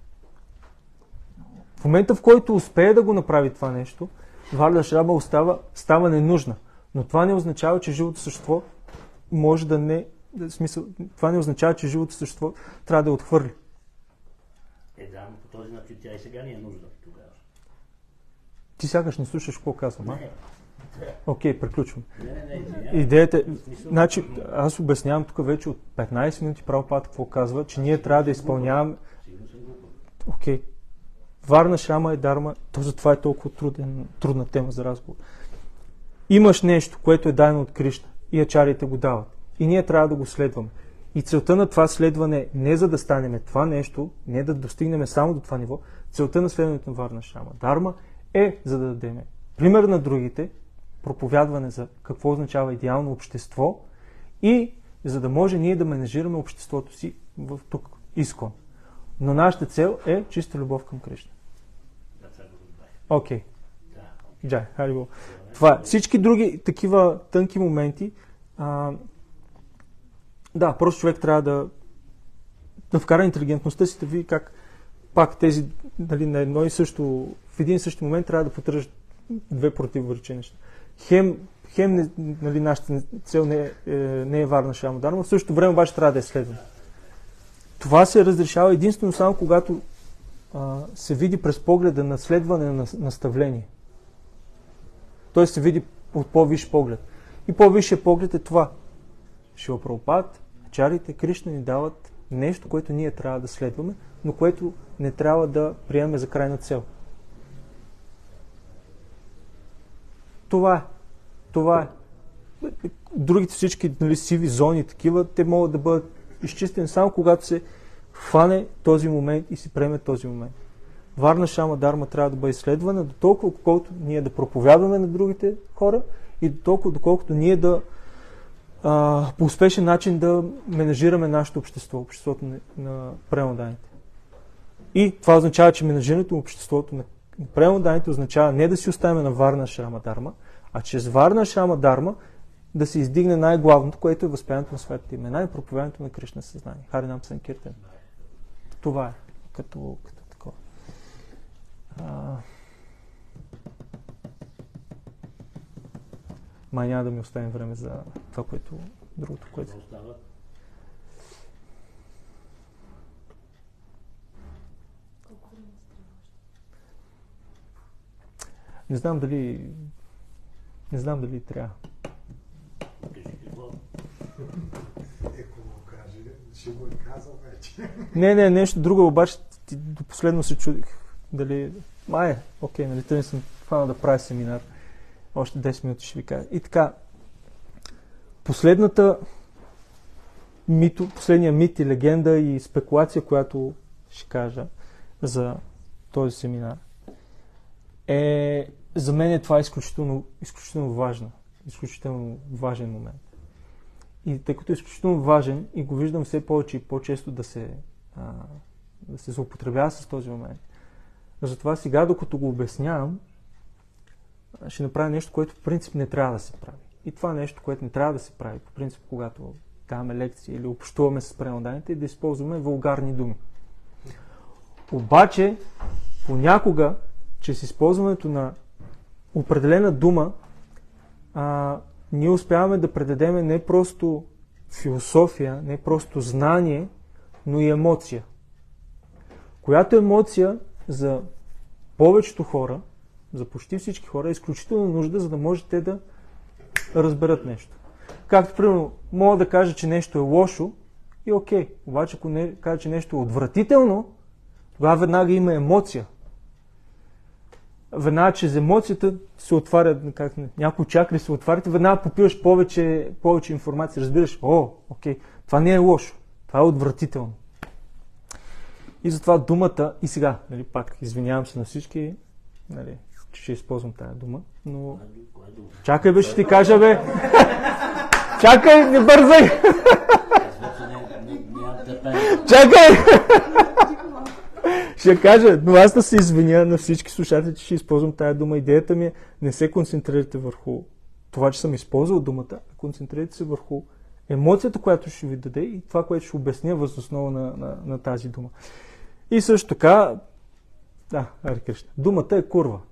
[SPEAKER 1] В момента, в който успее да го направи това нещо, Варна Ашрама става ненужна. Но това не означава, че живото същество може да не... В смисъл, това не означава, че живото същество трябва да я отхвърли.
[SPEAKER 2] Да, но по този начин тя и сега не е нужна тогава.
[SPEAKER 1] Ти сякаш не слушаш какво казвам, а?
[SPEAKER 2] Не.
[SPEAKER 1] Окей, приключвам.
[SPEAKER 2] Не,
[SPEAKER 1] Идеята е... Значи, аз обяснявам тук вече от 15 минути Прабхупад какво казва, че ние трябва да изпълняваме... Окей. Варна Ашрама е дарма, то затова е толкова трудна тема за разговор. Имаш нещо, което е дадено от Кришна и ачарите го дават. И ние трябва да го следваме. И целта на това следване не за да станем това нещо, не да достигнем само до това ниво, целта на следването на Варна Ашрама дарма е за да дадем пример на другите, проповядване за какво означава идеално общество и за да може ние да менажираме обществото си в тук, Искон. Но нашата цел е чиста любов към Кришна. Окей. Джай, харибол. Това всички други такива тънки моменти, да, просто човек трябва да вкара интелигентността си, да види как пак тези, нали, на едно и също, в един и същи момент трябва да поддържат две противоречиви неща. Хем нали, нашата цел не е Варна Ашрама дарма, в същото време обаче трябва да е следвана. Това се разрешава единствено само когато се види през погледа на следване на наставление. Той се види от по-висш поглед. И по-висшия поглед е това. Шрила Прабхупад, ачарите, Кришна ни дават нещо, което ние трябва да следваме, но което не трябва да приемем за крайна цел. Това е. Другите всички, нали, сиви зони, такива, те могат да бъдат изчистени само когато се хване този момент и се приеме този момент. Варна Шама Дарма трябва да бъде изследвана до толкова, колкото ние да проповядваме на другите хора и до толкова, доколкото ние да по успешен начин да менажираме нашето общество, обществото на преmodaните. И това означава, че менажирането на обществото на преmodaните означава не да си оставяме на Варна Шама Дарма, а чрез Варна Шама Дарма да се издигне най-главното, което е възприемането на светите имена и проповядването на Кришна съзнание. Харинам Санкиртан. Това е като такова. Май няма да ми оставим време за това, което другото, което... Не знам дали трябва.
[SPEAKER 4] Еко го каже, ще го е казал вече.
[SPEAKER 1] Не, нещо друго, обаче до последно се чудих дали... окей, нали, тъй съм фанал да правя семинар. Още 10 минути ще ви кажа. И така, последния мит и легенда и спекулация, която ще кажа за този семинар, за мен това е изключително важен момент. И тъй като е изключително важен и го виждам все повече и по-често да се злоупотребява с този момент. Затова сега, докато го обяснявам, ще направя нещо, което в принцип не трябва да се прави. И това нещо, което не трябва да се прави, по принцип, когато даваме лекции или общуваме с преmodaните, е да използваме вулгарни думи. Обаче, понякога, чрез използването на определена дума, ние успяваме да предадем не просто философия, не просто знание, но и емоция. Която емоция за повечето хора, за почти всички хора, е изключително нужда, за да можете да разберат нещо. Както, примерно, мога да кажа, че нещо е лошо и окей. Обаче, ако не кажа, че нещо е отвратително, тогава веднага има емоция. Веднага чрез емоцията се отварят, някои чакри се отварят и веднага попиваш повече информация. Разбираш, окей, това не е лошо, това е отвратително. И затова думата, и сега, нали, пак извинявам се на всички, нали, че ще използвам тая дума, но... Чакай бе, ще ти кажа бе! Чакай, не бързай! Чакай! Ще кажа, но аз да се извиня на всички слушатели, че ще използвам тая дума. Идеята ми е, не се концентрирайте върху това, че съм използвал думата, а концентрирайте се върху емоцията, която ще ви даде и това, което ще обясня въз основа на тази дума. И също така, Харе Кришна, думата е курва.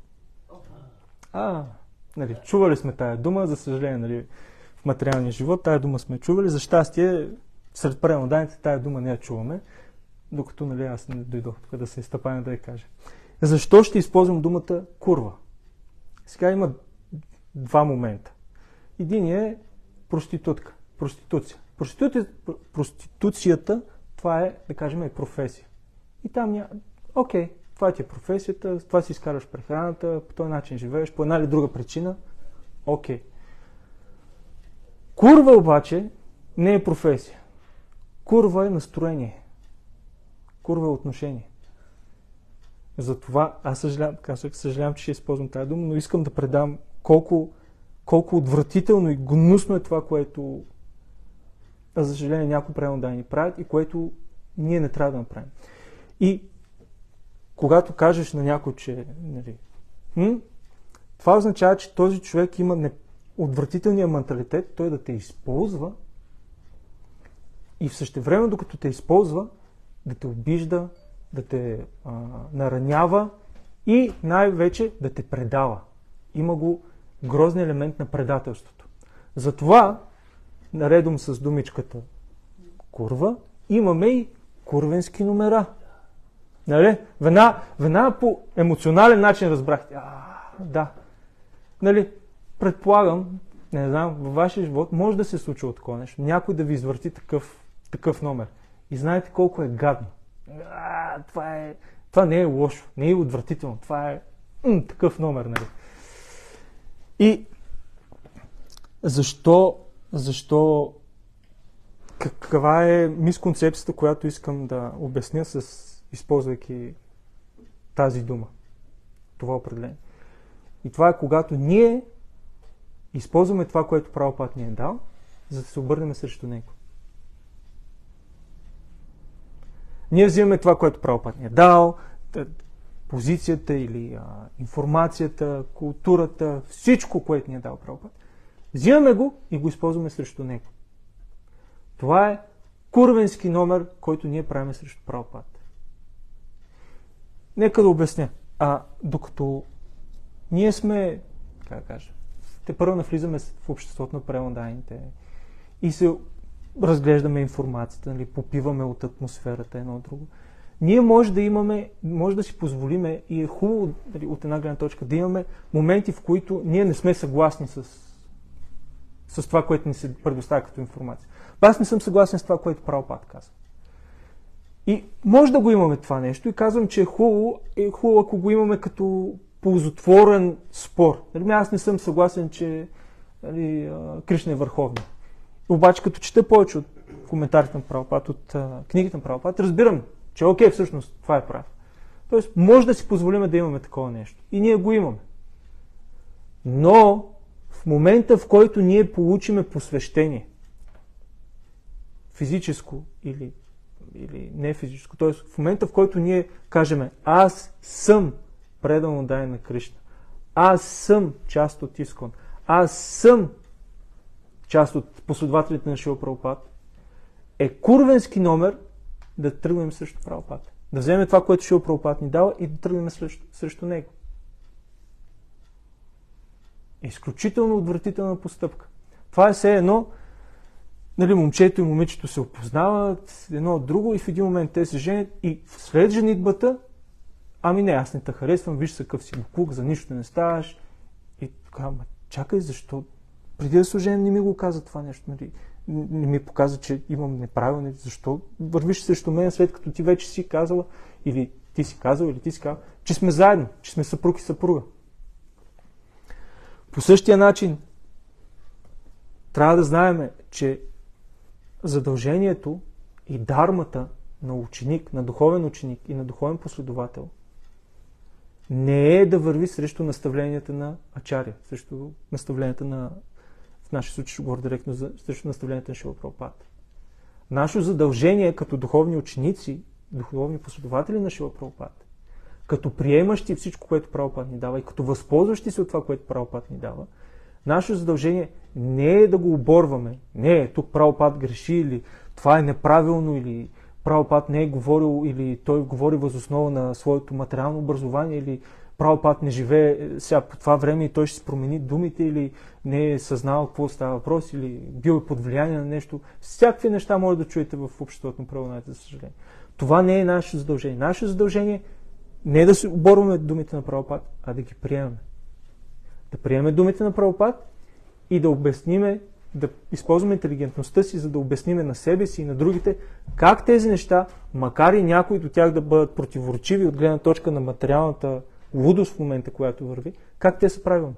[SPEAKER 1] Нали, чували сме тая дума, за съжаление, нали, в материалния живот тая дума сме чували, за щастие сред преmodaните тая дума не я чуваме, докато, нали, аз не дойдох тук да се изтъпаня да я кажа. Защо ще използвам думата курва? Сега има два момента. Един е проституция. Проституцията, това е, да кажем, е професия. И там окей, това ти е професията, това си изкарваш прехраната, по този начин живееш, по една или друга причина, окей. Курва обаче не е професия. Курва е настроение. Курва е отношение. Затова аз съжалявам, че ще използвам тази дума, но искам да предам колко отвратително и гнусно е това, което, за съжаление, някои преmodaini правят и което ние не трябва да направим. И когато кажеш на някой, че това означава, че този човек има отвратителния менталитет, той да те използва и в същевременно, докато те използва, да те обижда, да те наранява и най-вече да те предава. Има го грозния елемент на предателството. Затова, наредом с думичката курва, имаме и курвенски номера. Нали? Веднага по емоционален начин разбрахте. Да. Нали? Предполагам, не знам, във вашия живот може да се случва такова нещо. Някой да ви извърти такъв номер. И знаете колко е гадно. Това не е лошо, не е отвратително. Това е такъв номер. Нали? И защо каква е мисконцепцията, която искам да обясня, използвайки тази дума. Това определение. И това е когато ние използваме това, което Прабхупад ни е дал, за да се обърнем срещу него. Ние взимаме това, което Прабхупад ни е дал, позицията или информацията, културата, всичко, което ни е дал Прабхупад. Взимаме го и го използваме срещу него. Това е курвенски номер, който ние правим срещу Прабхупад. Нека да обясня. Докато ние сме, как да кажа, те първо навлизаме в обществото на преондайните и се разглеждаме информацията, нали, попиваме от атмосферата едно от друго. Ние може да си позволиме и е хубаво, нали, от една гледна точка, да имаме моменти, в които ние не сме съгласни с това, което ни се предоставя като информация. Аз не съм съгласен с това, което Прабхупад казва. И може да го имаме това нещо и казвам, че е хубаво, ако го имаме като ползотворен спор. Нали, аз не съм съгласен, че нали, Кришна е върховен. Обаче, като чета повече от коментарите на Прабхупад, от книгите на Прабхупад, разбирам, че окей, всъщност това е прав. Тоест, може да си позволим да имаме такова нещо. И ние го имаме. Но в момента, в който ние получиме посвещение, физическо или не физическо, т.е. в момента, в който ние кажем, аз съм предан отдаден на Кришна, аз съм част от Искон, аз съм част от последователите на Шрила Прабхупад, е курвенски номер да тръгнем срещу Прабхупад. Да вземем това, което Шрила Прабхупад ни дава и да тръгнем срещу него. Изключително отвратителна постъпка. Това е все едно, нали, момчето и момичето се опознават едно от друго и в един момент те се женят и след женитбата, не, аз не те харесвам, виж какъв си буклук, за нищо не ставаш. И така, чакай, защо? Преди да се оженим не ми го каза това нещо, нали? Не ми показа, че имам неправилно. Защо вървиш срещу мен, след като ти вече си казала, или ти си казал, или ти си казал, че сме заедно, че сме съпруг и съпруга. По същия начин трябва да знаем, че задължението и дармата на ученик, на духовен ученик и на духовен последовател не е да върви срещу наставленията на ачаря, срещу наставленията на, в нашия случай ще говоря директно, срещу наставленията на Шрила Прабхупад. Нашето задължение като духовни ученици, духовни последователи на Шрила Прабхупад, като приемащи всичко, което Прабхупад ни дава и като възползващи се от това, което Прабхупад ни дава, нашето задължение не е да го оборваме. Не, тук Прабхупад греши или това е неправилно или Прабхупад не е говорил или той говори въз основа на своето материално образование или Прабхупад не живее сега по това време и той ще си промени думите или не е съзнал какво става въпрос или бил е под влияние на нещо. Всякакви неща може да чуете в обществото на преондайните, за съжаление. Това не е нашето задължение. Нашето задължение не е да се оборваме думите на Прабхупад, а да ги приемем. Да приемем думите на Прабхупад и да обясниме, да използваме интелигентността си, за да обясниме на себе си и на другите как тези неща, макар и някои от тях да бъдат противоречиви от гледна точка на материалната лудост в момента, която върви, как те са правилни.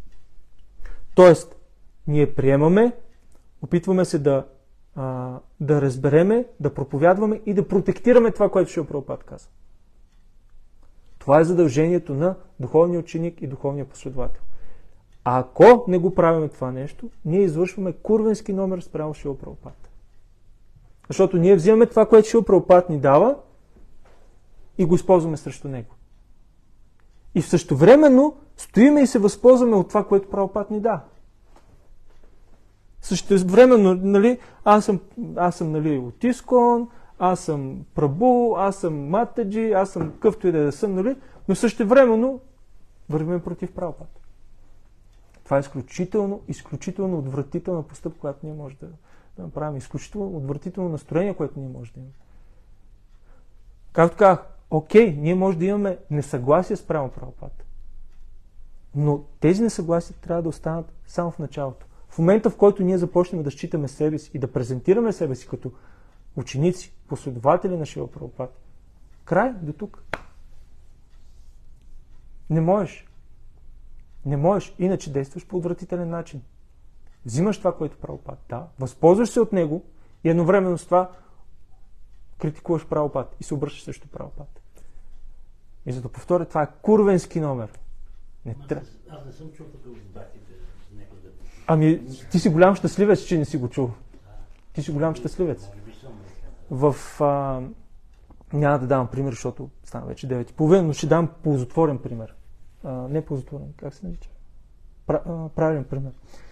[SPEAKER 1] Тоест, ние приемаме, опитваме се да разбереме, да проповядваме и да протектираме това, което Шрила Прабхупад каза. Това е задължението на духовния ученик и духовния последовател. А ако не го правим това нещо, ние извършваме курвенски номер спрямо Шрила Прабхупад. Защото ние взимаме това, което Шрила Прабхупад ни дава и го използваме срещу него. И в същевременно стоиме и се възползваме от това, което Прабхупад ни дава. Същевременно, нали, аз съм нали, от Искон, аз съм Прабу, аз съм Матаджи, аз съм къвто и да съм, нали, но същевременно вървим против Прабхупад. Това е изключително отвратителна постъпка, която ние може да направим. Изключително отвратително настроение, което ние може да имаме. Както казах, окей, ние може да имаме несъгласие спрямо Прабхупад. Но тези несъгласия трябва да останат само в началото. В момента, в който ние започнем да считаме себе си и да презентираме себе си като ученици, последователи на Шрила Прабхупад, край до тук. Не можеш. Не можеш, иначе действаш по отвратителен начин. Взимаш това, което Прабхупад дава, възползваш се от него и едновременно с това критикуваш Прабхупад и се обръщаш срещу Прабхупад. И за да повторя, това е курвенски номер.
[SPEAKER 2] Аз не съм чул такъв задатите за някой да...
[SPEAKER 1] Ами, ти си голям щастливец, че не си го чул. Ти си голям щастливец. Няма да давам пример, защото стана вече 9:30, но ще дам ползотворен пример. Не ползотворен, как се нарича? Правилен пример.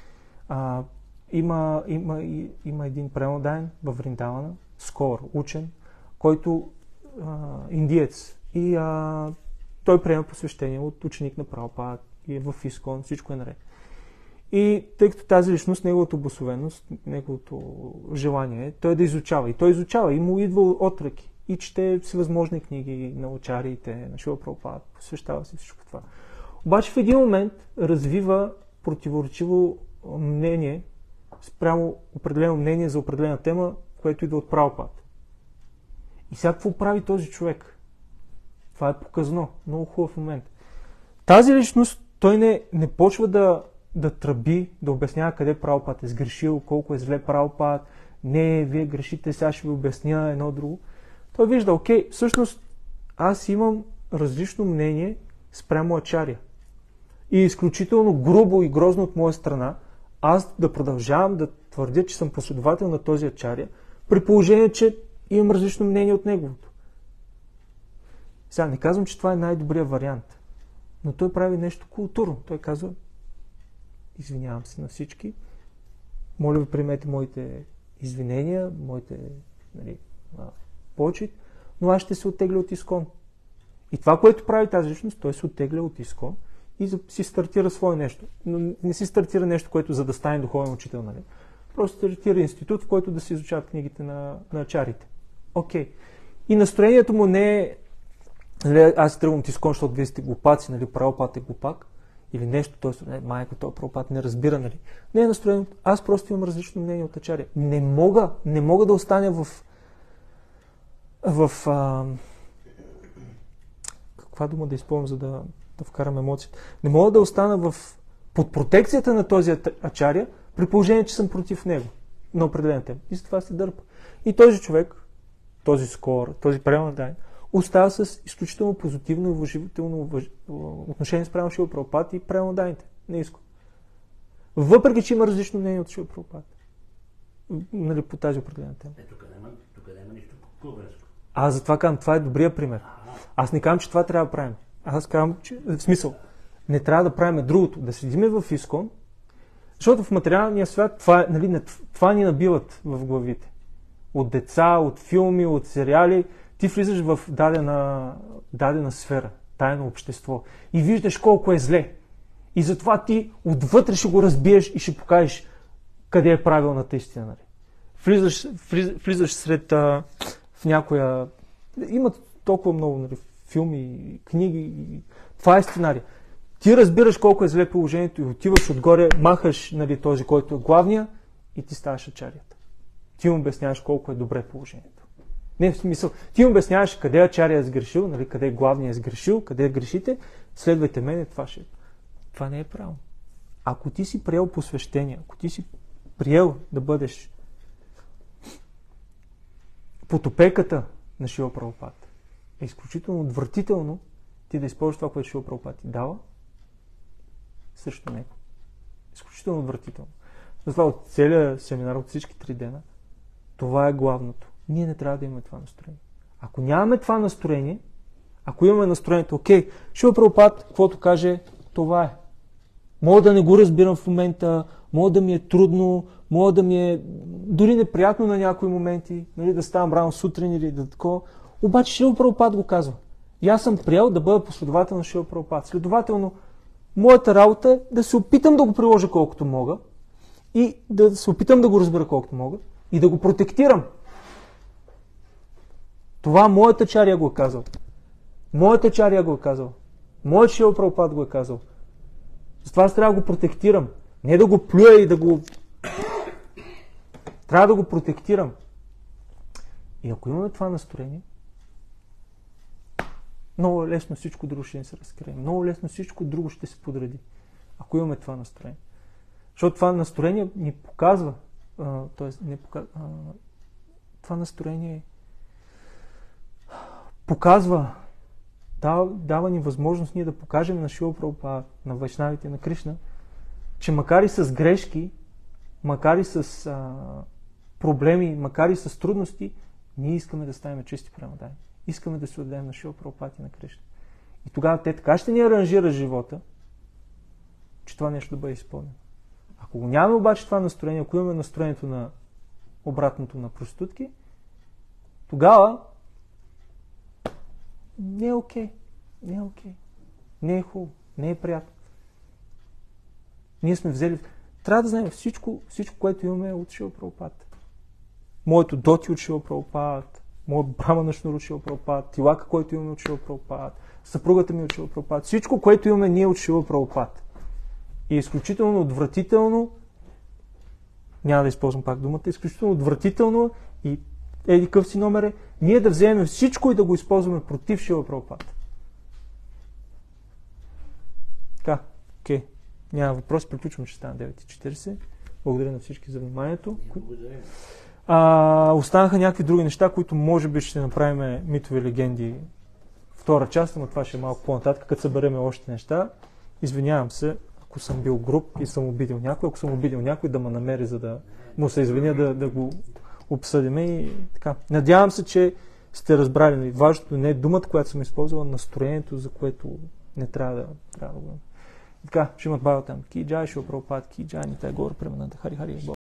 [SPEAKER 1] Има един преводаен във Вриндавана, скор, учен, който индиец. И той приема посвещение от ученик на Прабхупада и е в Искон, всичко е наред. И тъй като тази личност, неговата обособеност, неговото желание е той да изучава. И той изучава и му идва отръки. И чете всевъзможни книги на учариите, на Шрила Прабхупада, посвещава се всичко това. Обаче в един момент развива противоречиво мнение, спрямо определено мнение за определена тема, което идва от Прабхупада. И сега какво прави този човек? Това е показно. Много хубав момент. Тази личност, той не почва да тръби, да обяснява къде Прабхупада е сгрешил, колко е зле Прабхупада. Не, вие грешите, сега ще ви обясня едно друго. Той вижда, окей, всъщност аз имам различно мнение спрямо ачаря. И изключително грубо и грозно от моя страна, аз да продължавам да твърдя, че съм последовател на този ачаря, при положение, че имам различно мнение от неговото. Сега не казвам, че това е най-добрият вариант, но той прави нещо културно. Той казва, извинявам се на всички, моля ви приемете моите извинения, моите почет, но аз ще се оттегля от Искон. И това, което прави тази личност, той се оттегля от Искон и си стартира свое нещо. Но не си стартира нещо, което за да стане духовен учител, нали? Просто стартира институт, в който да се изучават книгите на ачарите. Окей. И настроението му не е аз тръгвам от Искон, защото вие сте глупаци, нали, Прабхупада е глупак, или нещо, т.е. майка, този Прабхупада не разбира, нали. Не е настроението, аз просто имам различно мнение от ачаря. Не мога да остана каква дума да използвам, за да вкарам емоцията. Не мога да остана под протекцията на този ачаря, при положение, че съм против него на определен тема. И затова се дърпа. И този човек, този скор, този преводаен, остава с изключително позитивно и уважително отношение спрямо Шрила Прабхупада и преводаните. Не иска. Въпреки, че има различно мнение от Шрила Прабхупада. Нали, по тази определена тема.
[SPEAKER 2] Тук няма нищо курвенско.
[SPEAKER 1] Аз затова казвам, това е добрия пример. Аз не казвам, че това трябва да правим. Аз казвам, че в смисъл, не трябва да правим другото, да седиме в Искон, защото в материалния свят това ни набиват в главите. От деца, от филми, от сериали, ти влизаш в дадена сфера, тайно общество и виждаш колко е зле. И затова ти отвътре ще го разбиеш и ще покажеш къде е правилната истина. Нали? Влизаш в някоя... Имат толкова много филми, книги. Това е сценарий. Ти разбираш колко е зле положението и отиваш отгоре, махаш този, който е главния и ти ставаш ачарията. Ти му обясняваш колко е добре положението. Не в смисъл. Ти му обясняваш къде ачария е сгрешил, нали, къде главният е сгрешил, къде грешите, следвайте мене, това не е правилно. Ако ти си приел посвещение, ако ти си приел да бъдеш под опеката на Шрила Прабхупада, е изключително отвратително ти да използваш това, което Шрила Прабхупада ти дава срещу него. Изключително отвратително. Затова от целия семинар, от всички 3 дена, това е главното. Ние не трябва да имаме това настроение. Ако нямаме това настроение, ако имаме настроението, окей, Шрила Прабхупада, каквото каже, това е. Мога да не го разбирам в момента, мога да ми е трудно, мога да ми е дори неприятно на някои моменти, нали, да ставам рано сутрин или да такова. Обаче Шрила Прабхупада го казва. И аз съм приел да бъда последовател на Шрила Прабхупада. Следователно, моята работа е да се опитам да го приложа колкото мога и да се опитам да го разбера колкото мога и да го протектирам. Това моята ачария го е казал. Моята ачария го е казал. Моят Шрила Прабхупада го е казал. Затова аз трябва да го протектирам. Не да го плюя и да го... Трябва да го протектирам. И ако имаме това настроение, много лесно всичко друго ще ни се разкрие. Много лесно всичко друго ще се подреди. Ако имаме това настроение. Защото това настроение ни показва, това настроение показва дава ни възможност ние да покажем на Шрила Прабхупада, на вайшнавите, на Кришна, че макар и с грешки, макар и с проблеми, макар и с трудности, ние искаме да ставим чисти премадани. Искаме да се отдадем на Шрила Прабхупада и на Кришна. И тогава те така ще ни аранжират живота, че това нещо да бъде изпълнено. Ако го нямаме обаче това настроение, ако имаме настроението на обратното на проститутки, тогава не е окей. Не е окей. Не е хубаво. Не е приятно. Ние сме взели... Трябва да знаем всичко, което имаме от Шрила Прабхупада. Моето доти от Шрила Прабхупада, моят брамана шнур от Шрила Прабхупада, тилака, който имаме от Шрила Прабхупада, съпругата ми от Шрила Прабхупада. Всичко, което имаме ние от Шрила Прабхупада. И изключително отвратително, няма да използвам пак думата, изключително отвратително и еди къв си номер е, ние да вземем всичко и да го използваме против Шрила Прабхупада. Така, окей. Няма въпрос, приключвам, че стана 9:40. Благодаря на всички за вниманието. Останаха някакви други неща, които може би ще направим митови легенди втора част, но това ще е малко по-нататък, като събереме още неща. Извинявам се, ако съм бил груб и съм обидил някой, ако съм обидил някой, да ме намери, за да му се извиня, да го обсъдиме и така. Надявам се, че сте разбрали. Важното не е думата, която съм използвала, настроението, за което не трябва да го... Така, Шримад Бхагаватам, ки джай, Шрила Прабхупада, ки джай, Нитай Гаур Премананда, Хари Хари.